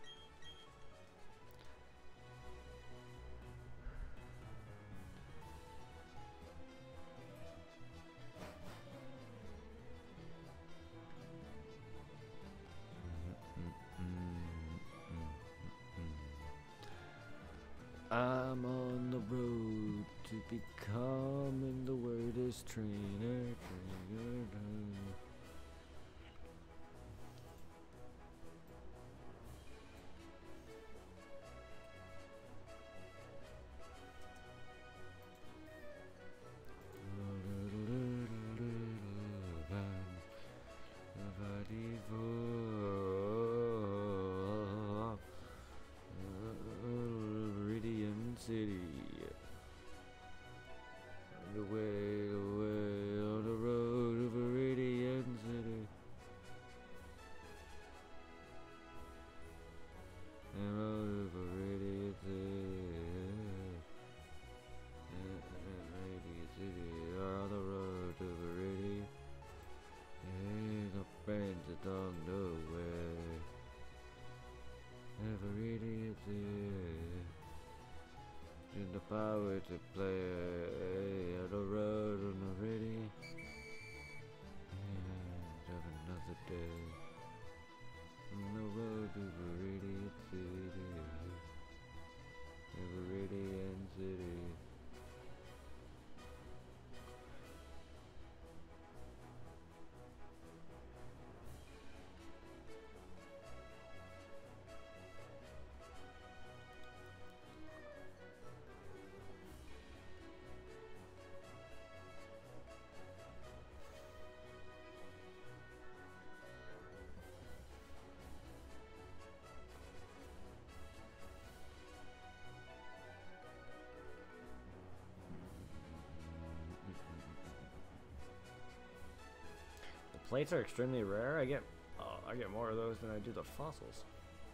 I'm on the road to becoming the weirdest trainer. City. The way on the road to Viridian City. The road to Viridian City. Viridian City. On the road to Viridian. Ain't no friends along the way. Viridian City. In the power to play on the road on the ready. Have another day on the road to Viridian City. Viridian City. Plates are extremely rare. I get more of those than I do the fossils.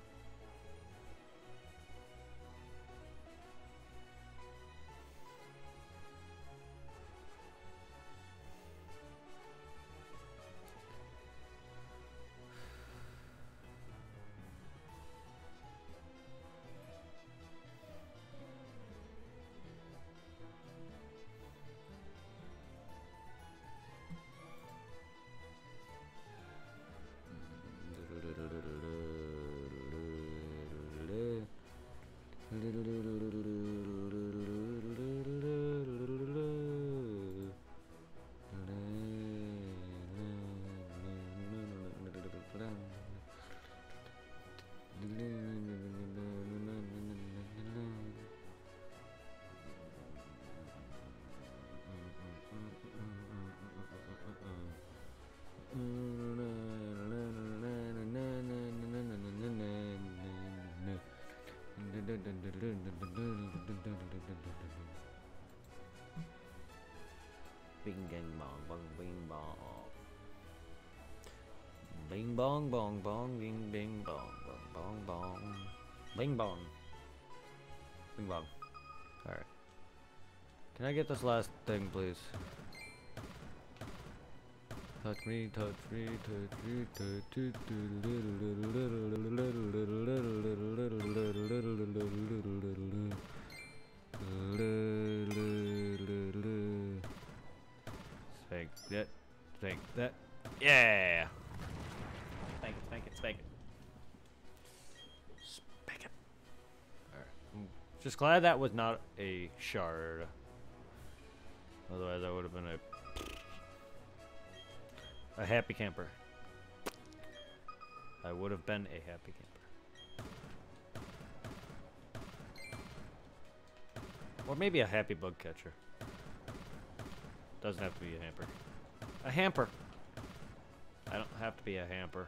Bing gang bong bong bing bong. Bing bong bong bong bing bing bong bong bong bong. Bing bong. Bing bong. Alright. Can I get this last thing, please? Touch me, touch me, touch me, touch me, Spank that, spank that. Yeah! Spank it, spank it, spank it. Spank it. Alright. Just glad that was not a shard. Otherwise I would have been a happy camper. I would have been a happy camper. Or maybe a happy bug catcher. Doesn't have to be a hamper. A hamper! I don't have to be a hamper.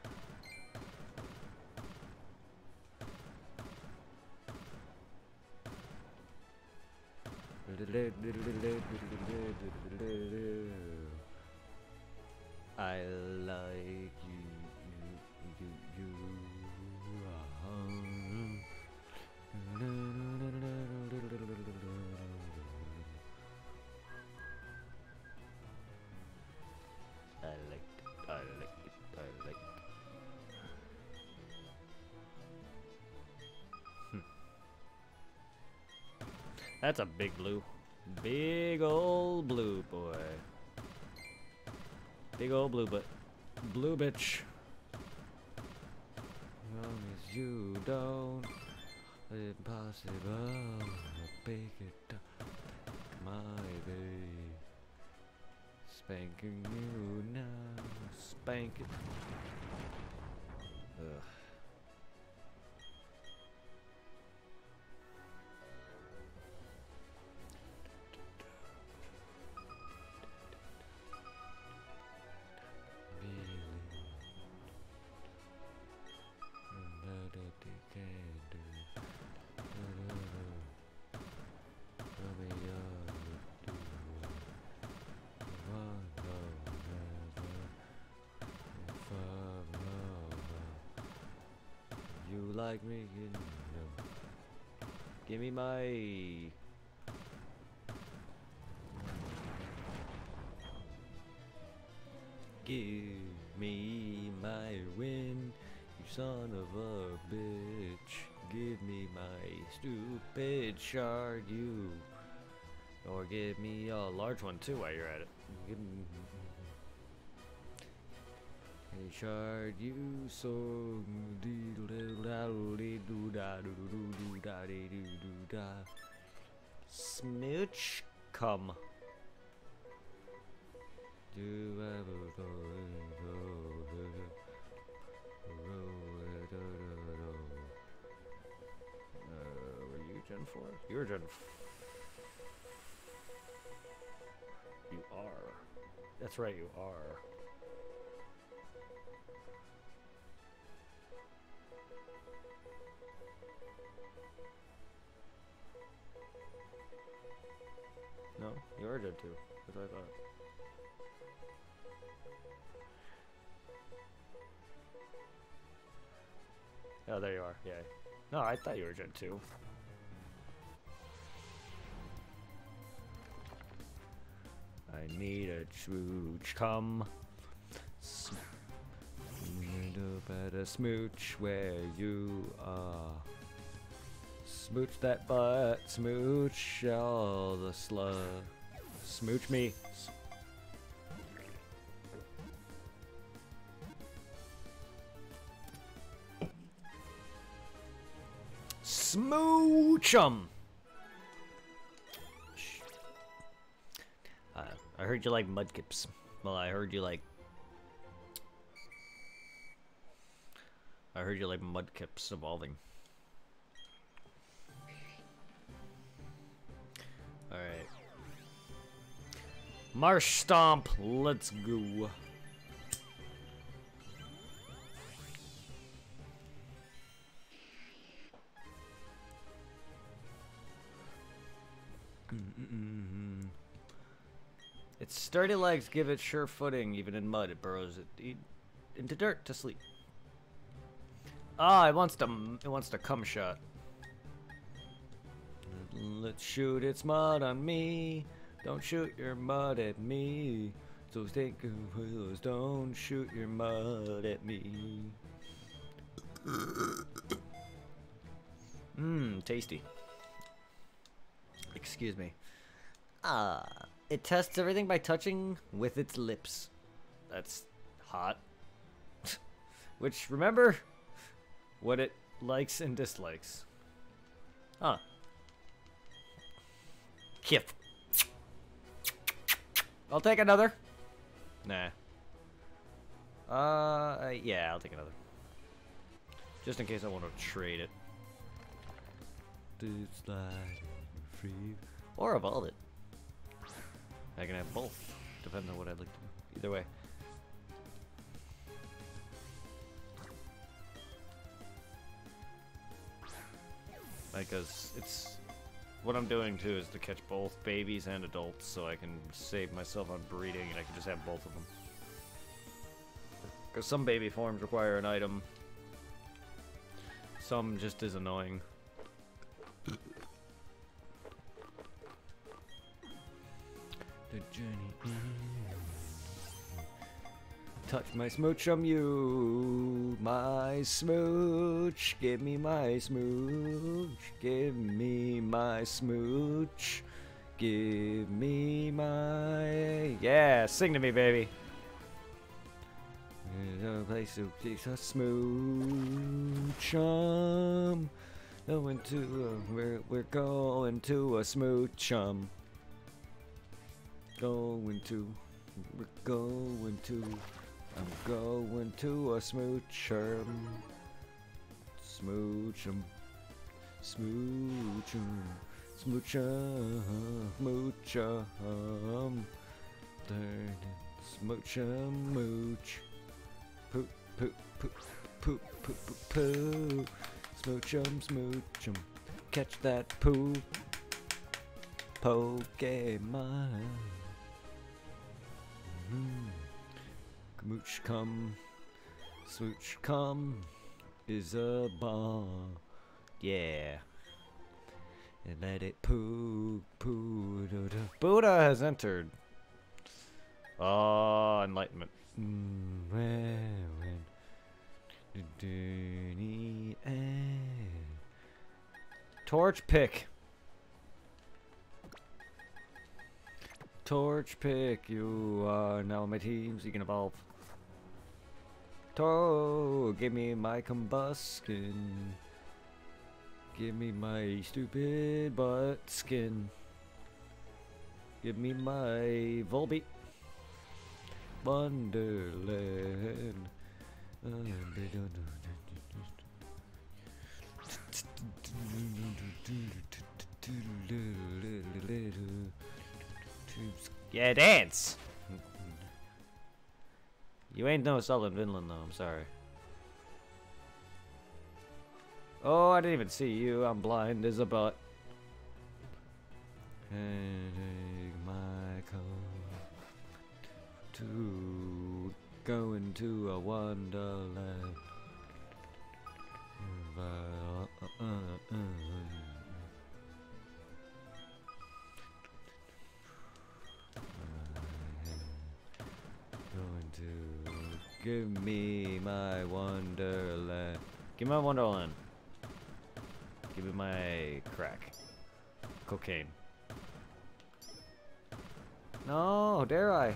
I like you. I like it. That's a big blue. Big old blue boy. Big old blue butt. Blue bitch. Long as you don't impossible bake it up, my baby. Spanking you now, spank it. Ugh. like me? No. Give me my. Give me my win, you son of a bitch. Give me my stupid shard, you. Or give me a large one too while you're at it. Give me a shard, you so. Smooch, come. Were you Gen 4? You're Gen 4. You are. That's right, you are. No, you are Gen 2. That's what I thought. Oh, there you are. Yeah. No, I thought you were Gen 2. I need a smooch. Come. Better smooch where you are. Smooch that butt. Smooch all the slut. Smooch me. Smooch 'em. I heard you like mudkips. Well, I heard you like mudkips evolving. All right. Marsh Stomp. Let's go. Its sturdy legs give it sure footing, even in mud. It burrows it into dirt to sleep. Ah, it wants to cum shot. Let's shoot its mud on me. Don't shoot your mud at me. So think of willows. Don't shoot your mud at me. Mmm, tasty. Excuse me. It tests everything by touching with its lips. That's hot. Which, remember what it likes and dislikes. Huh. Kip. I'll take another. Nah. Yeah, I'll take another. Just in case I want to trade it. Dude, slide free. Or evolve it. I can have both, depending on what I'd like to do. Either way. Because it's... What I'm doing, too, is to catch both babies and adults, so I can save myself on breeding, and I can just have both of them. Because some baby forms require an item. Some just is annoying. The journey. Touch my smooch from you, my smooch. Give me my smooch. Give me my smooch. Give me my. Yeah, sing to me, baby. There's a place to take a smooch. Going to we're going to a smooch. We're going to, I'm going to a smooch, smooch, smooch, smooch, mooch, smooch, mooch, poop, poop, poop, poop, poop, poop, smooch, catch that poo, Pokemon. Mooch come, swooch come, is a bomb. Yeah. And let it poo poo. Buddha has entered. Oh, enlightenment. Torch pick. Torch pick. You are now on my team, so you can evolve. Give me my combustion. Give me my stupid butt skin. Give me my Volbeat. Wonderland. Yeah, dance! You ain't no Southern Finland, though. I'm sorry. Oh, I didn't even see you. I'm blind as a butt. And take my coat to go into a wonderland. Going to give me my wonderland. Give me my wonderland. Give me my crack. Cocaine. No, dare I?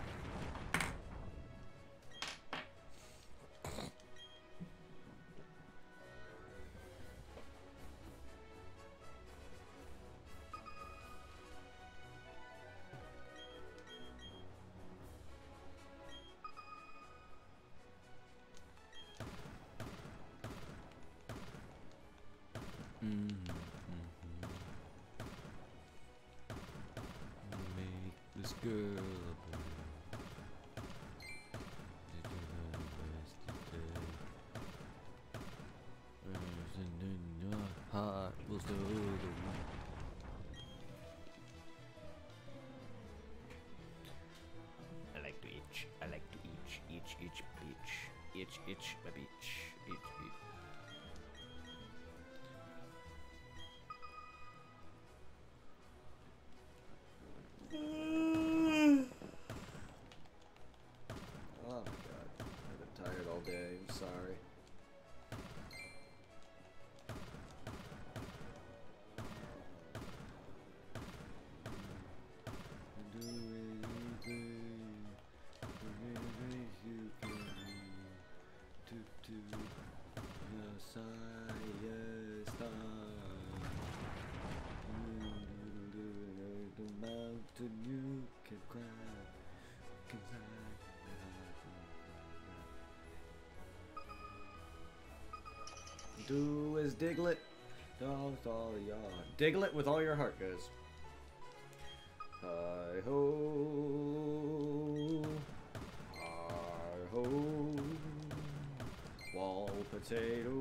Make this girl did you have yesterday? And in your heart was the other one. I like to itch. I like to itch. Itch, itch, itch. Itch, itch, my beach. Itch, itch. Oh my god, I've been tired all day, I'm sorry. Do anything you can to your siesta. The mountain you can climb. Do as Diglett. Dogs all y'all. Diglett with all your heart, guys. Hi ho. Hi ho. Wall potato.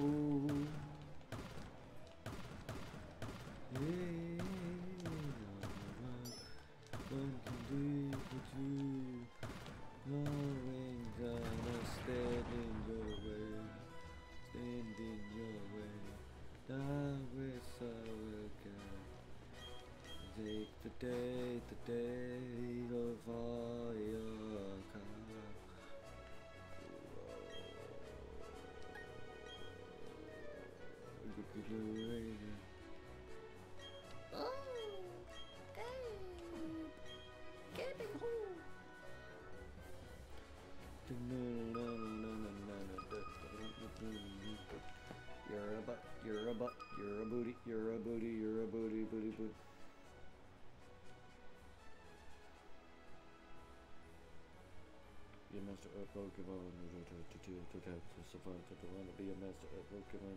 One can do for two. No ain't gonna stand in your way. Stand in your way. Die with our God. Take the day of all your kind. Oh, get a big hole. You're a butt, you're a butt, you're a booty, you're a booty, you're a booty, booty, booty. Be a master of Pokemon, to survive, to want to be a master of Pokemon.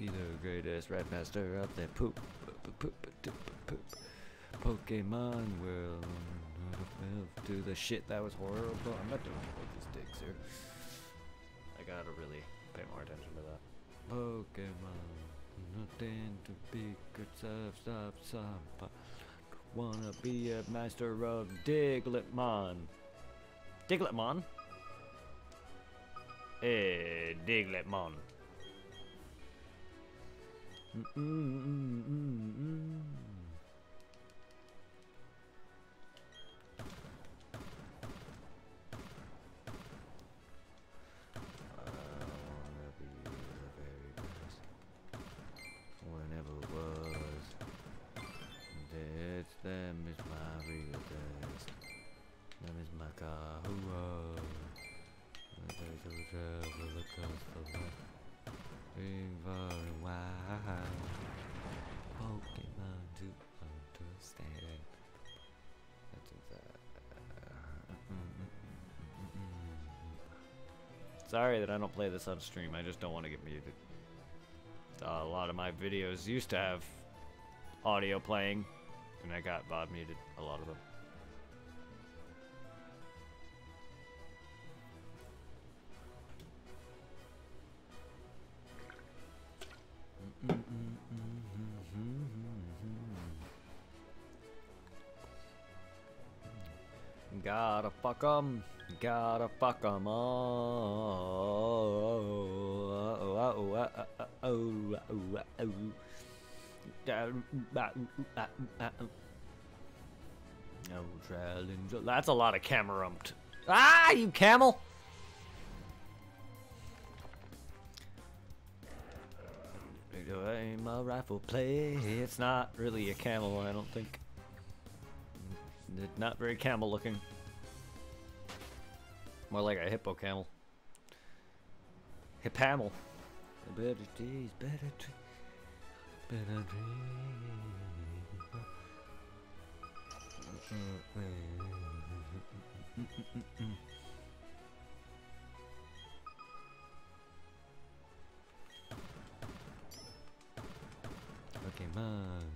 be the greatest red master of the poop. Pokemon will move to the shit that was horrible. I'm not doing all these digs here. I gotta really pay more attention to that. Pokemon, nothing to be good stuff. Wanna be a master of Diglett-mon. Diglett-mon? Diglett-mon. Them is my real best. Them is my kahua. There's a travel across the land. Being far and wide. Pokemon to understand. That's Sorry that I don't play this on stream. I just don't want to get muted. A lot of my videos used to have audio playing. And I got VOD muted, a lot of them. Gotta fuck 'em, gotta fuck 'em all. No challenge. That's a lot of camerumped. Ah, you camel! Aim a rifle play. It's not really a camel, I don't think. It's not very camel looking. More like a hippo camel. Hippamel. Better days, better dreams. Better Pokemon.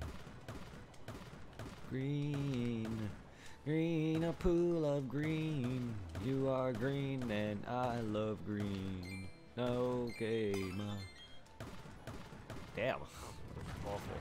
Green, green, a pool of green. You are green and I love green. Pokemon. Damn, awful.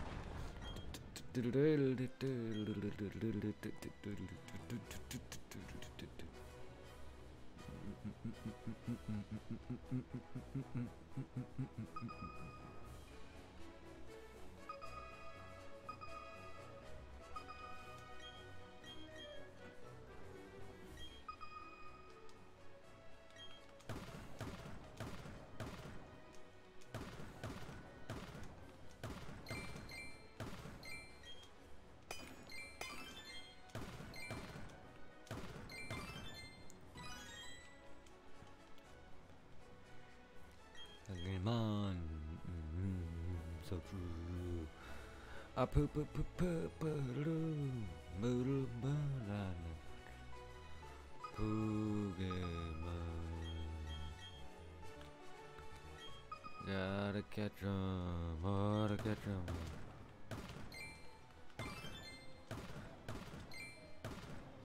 Pokemon, so true. A poop poop poop poop banana. Pokemon, gotta catch 'em, gotta catch 'em.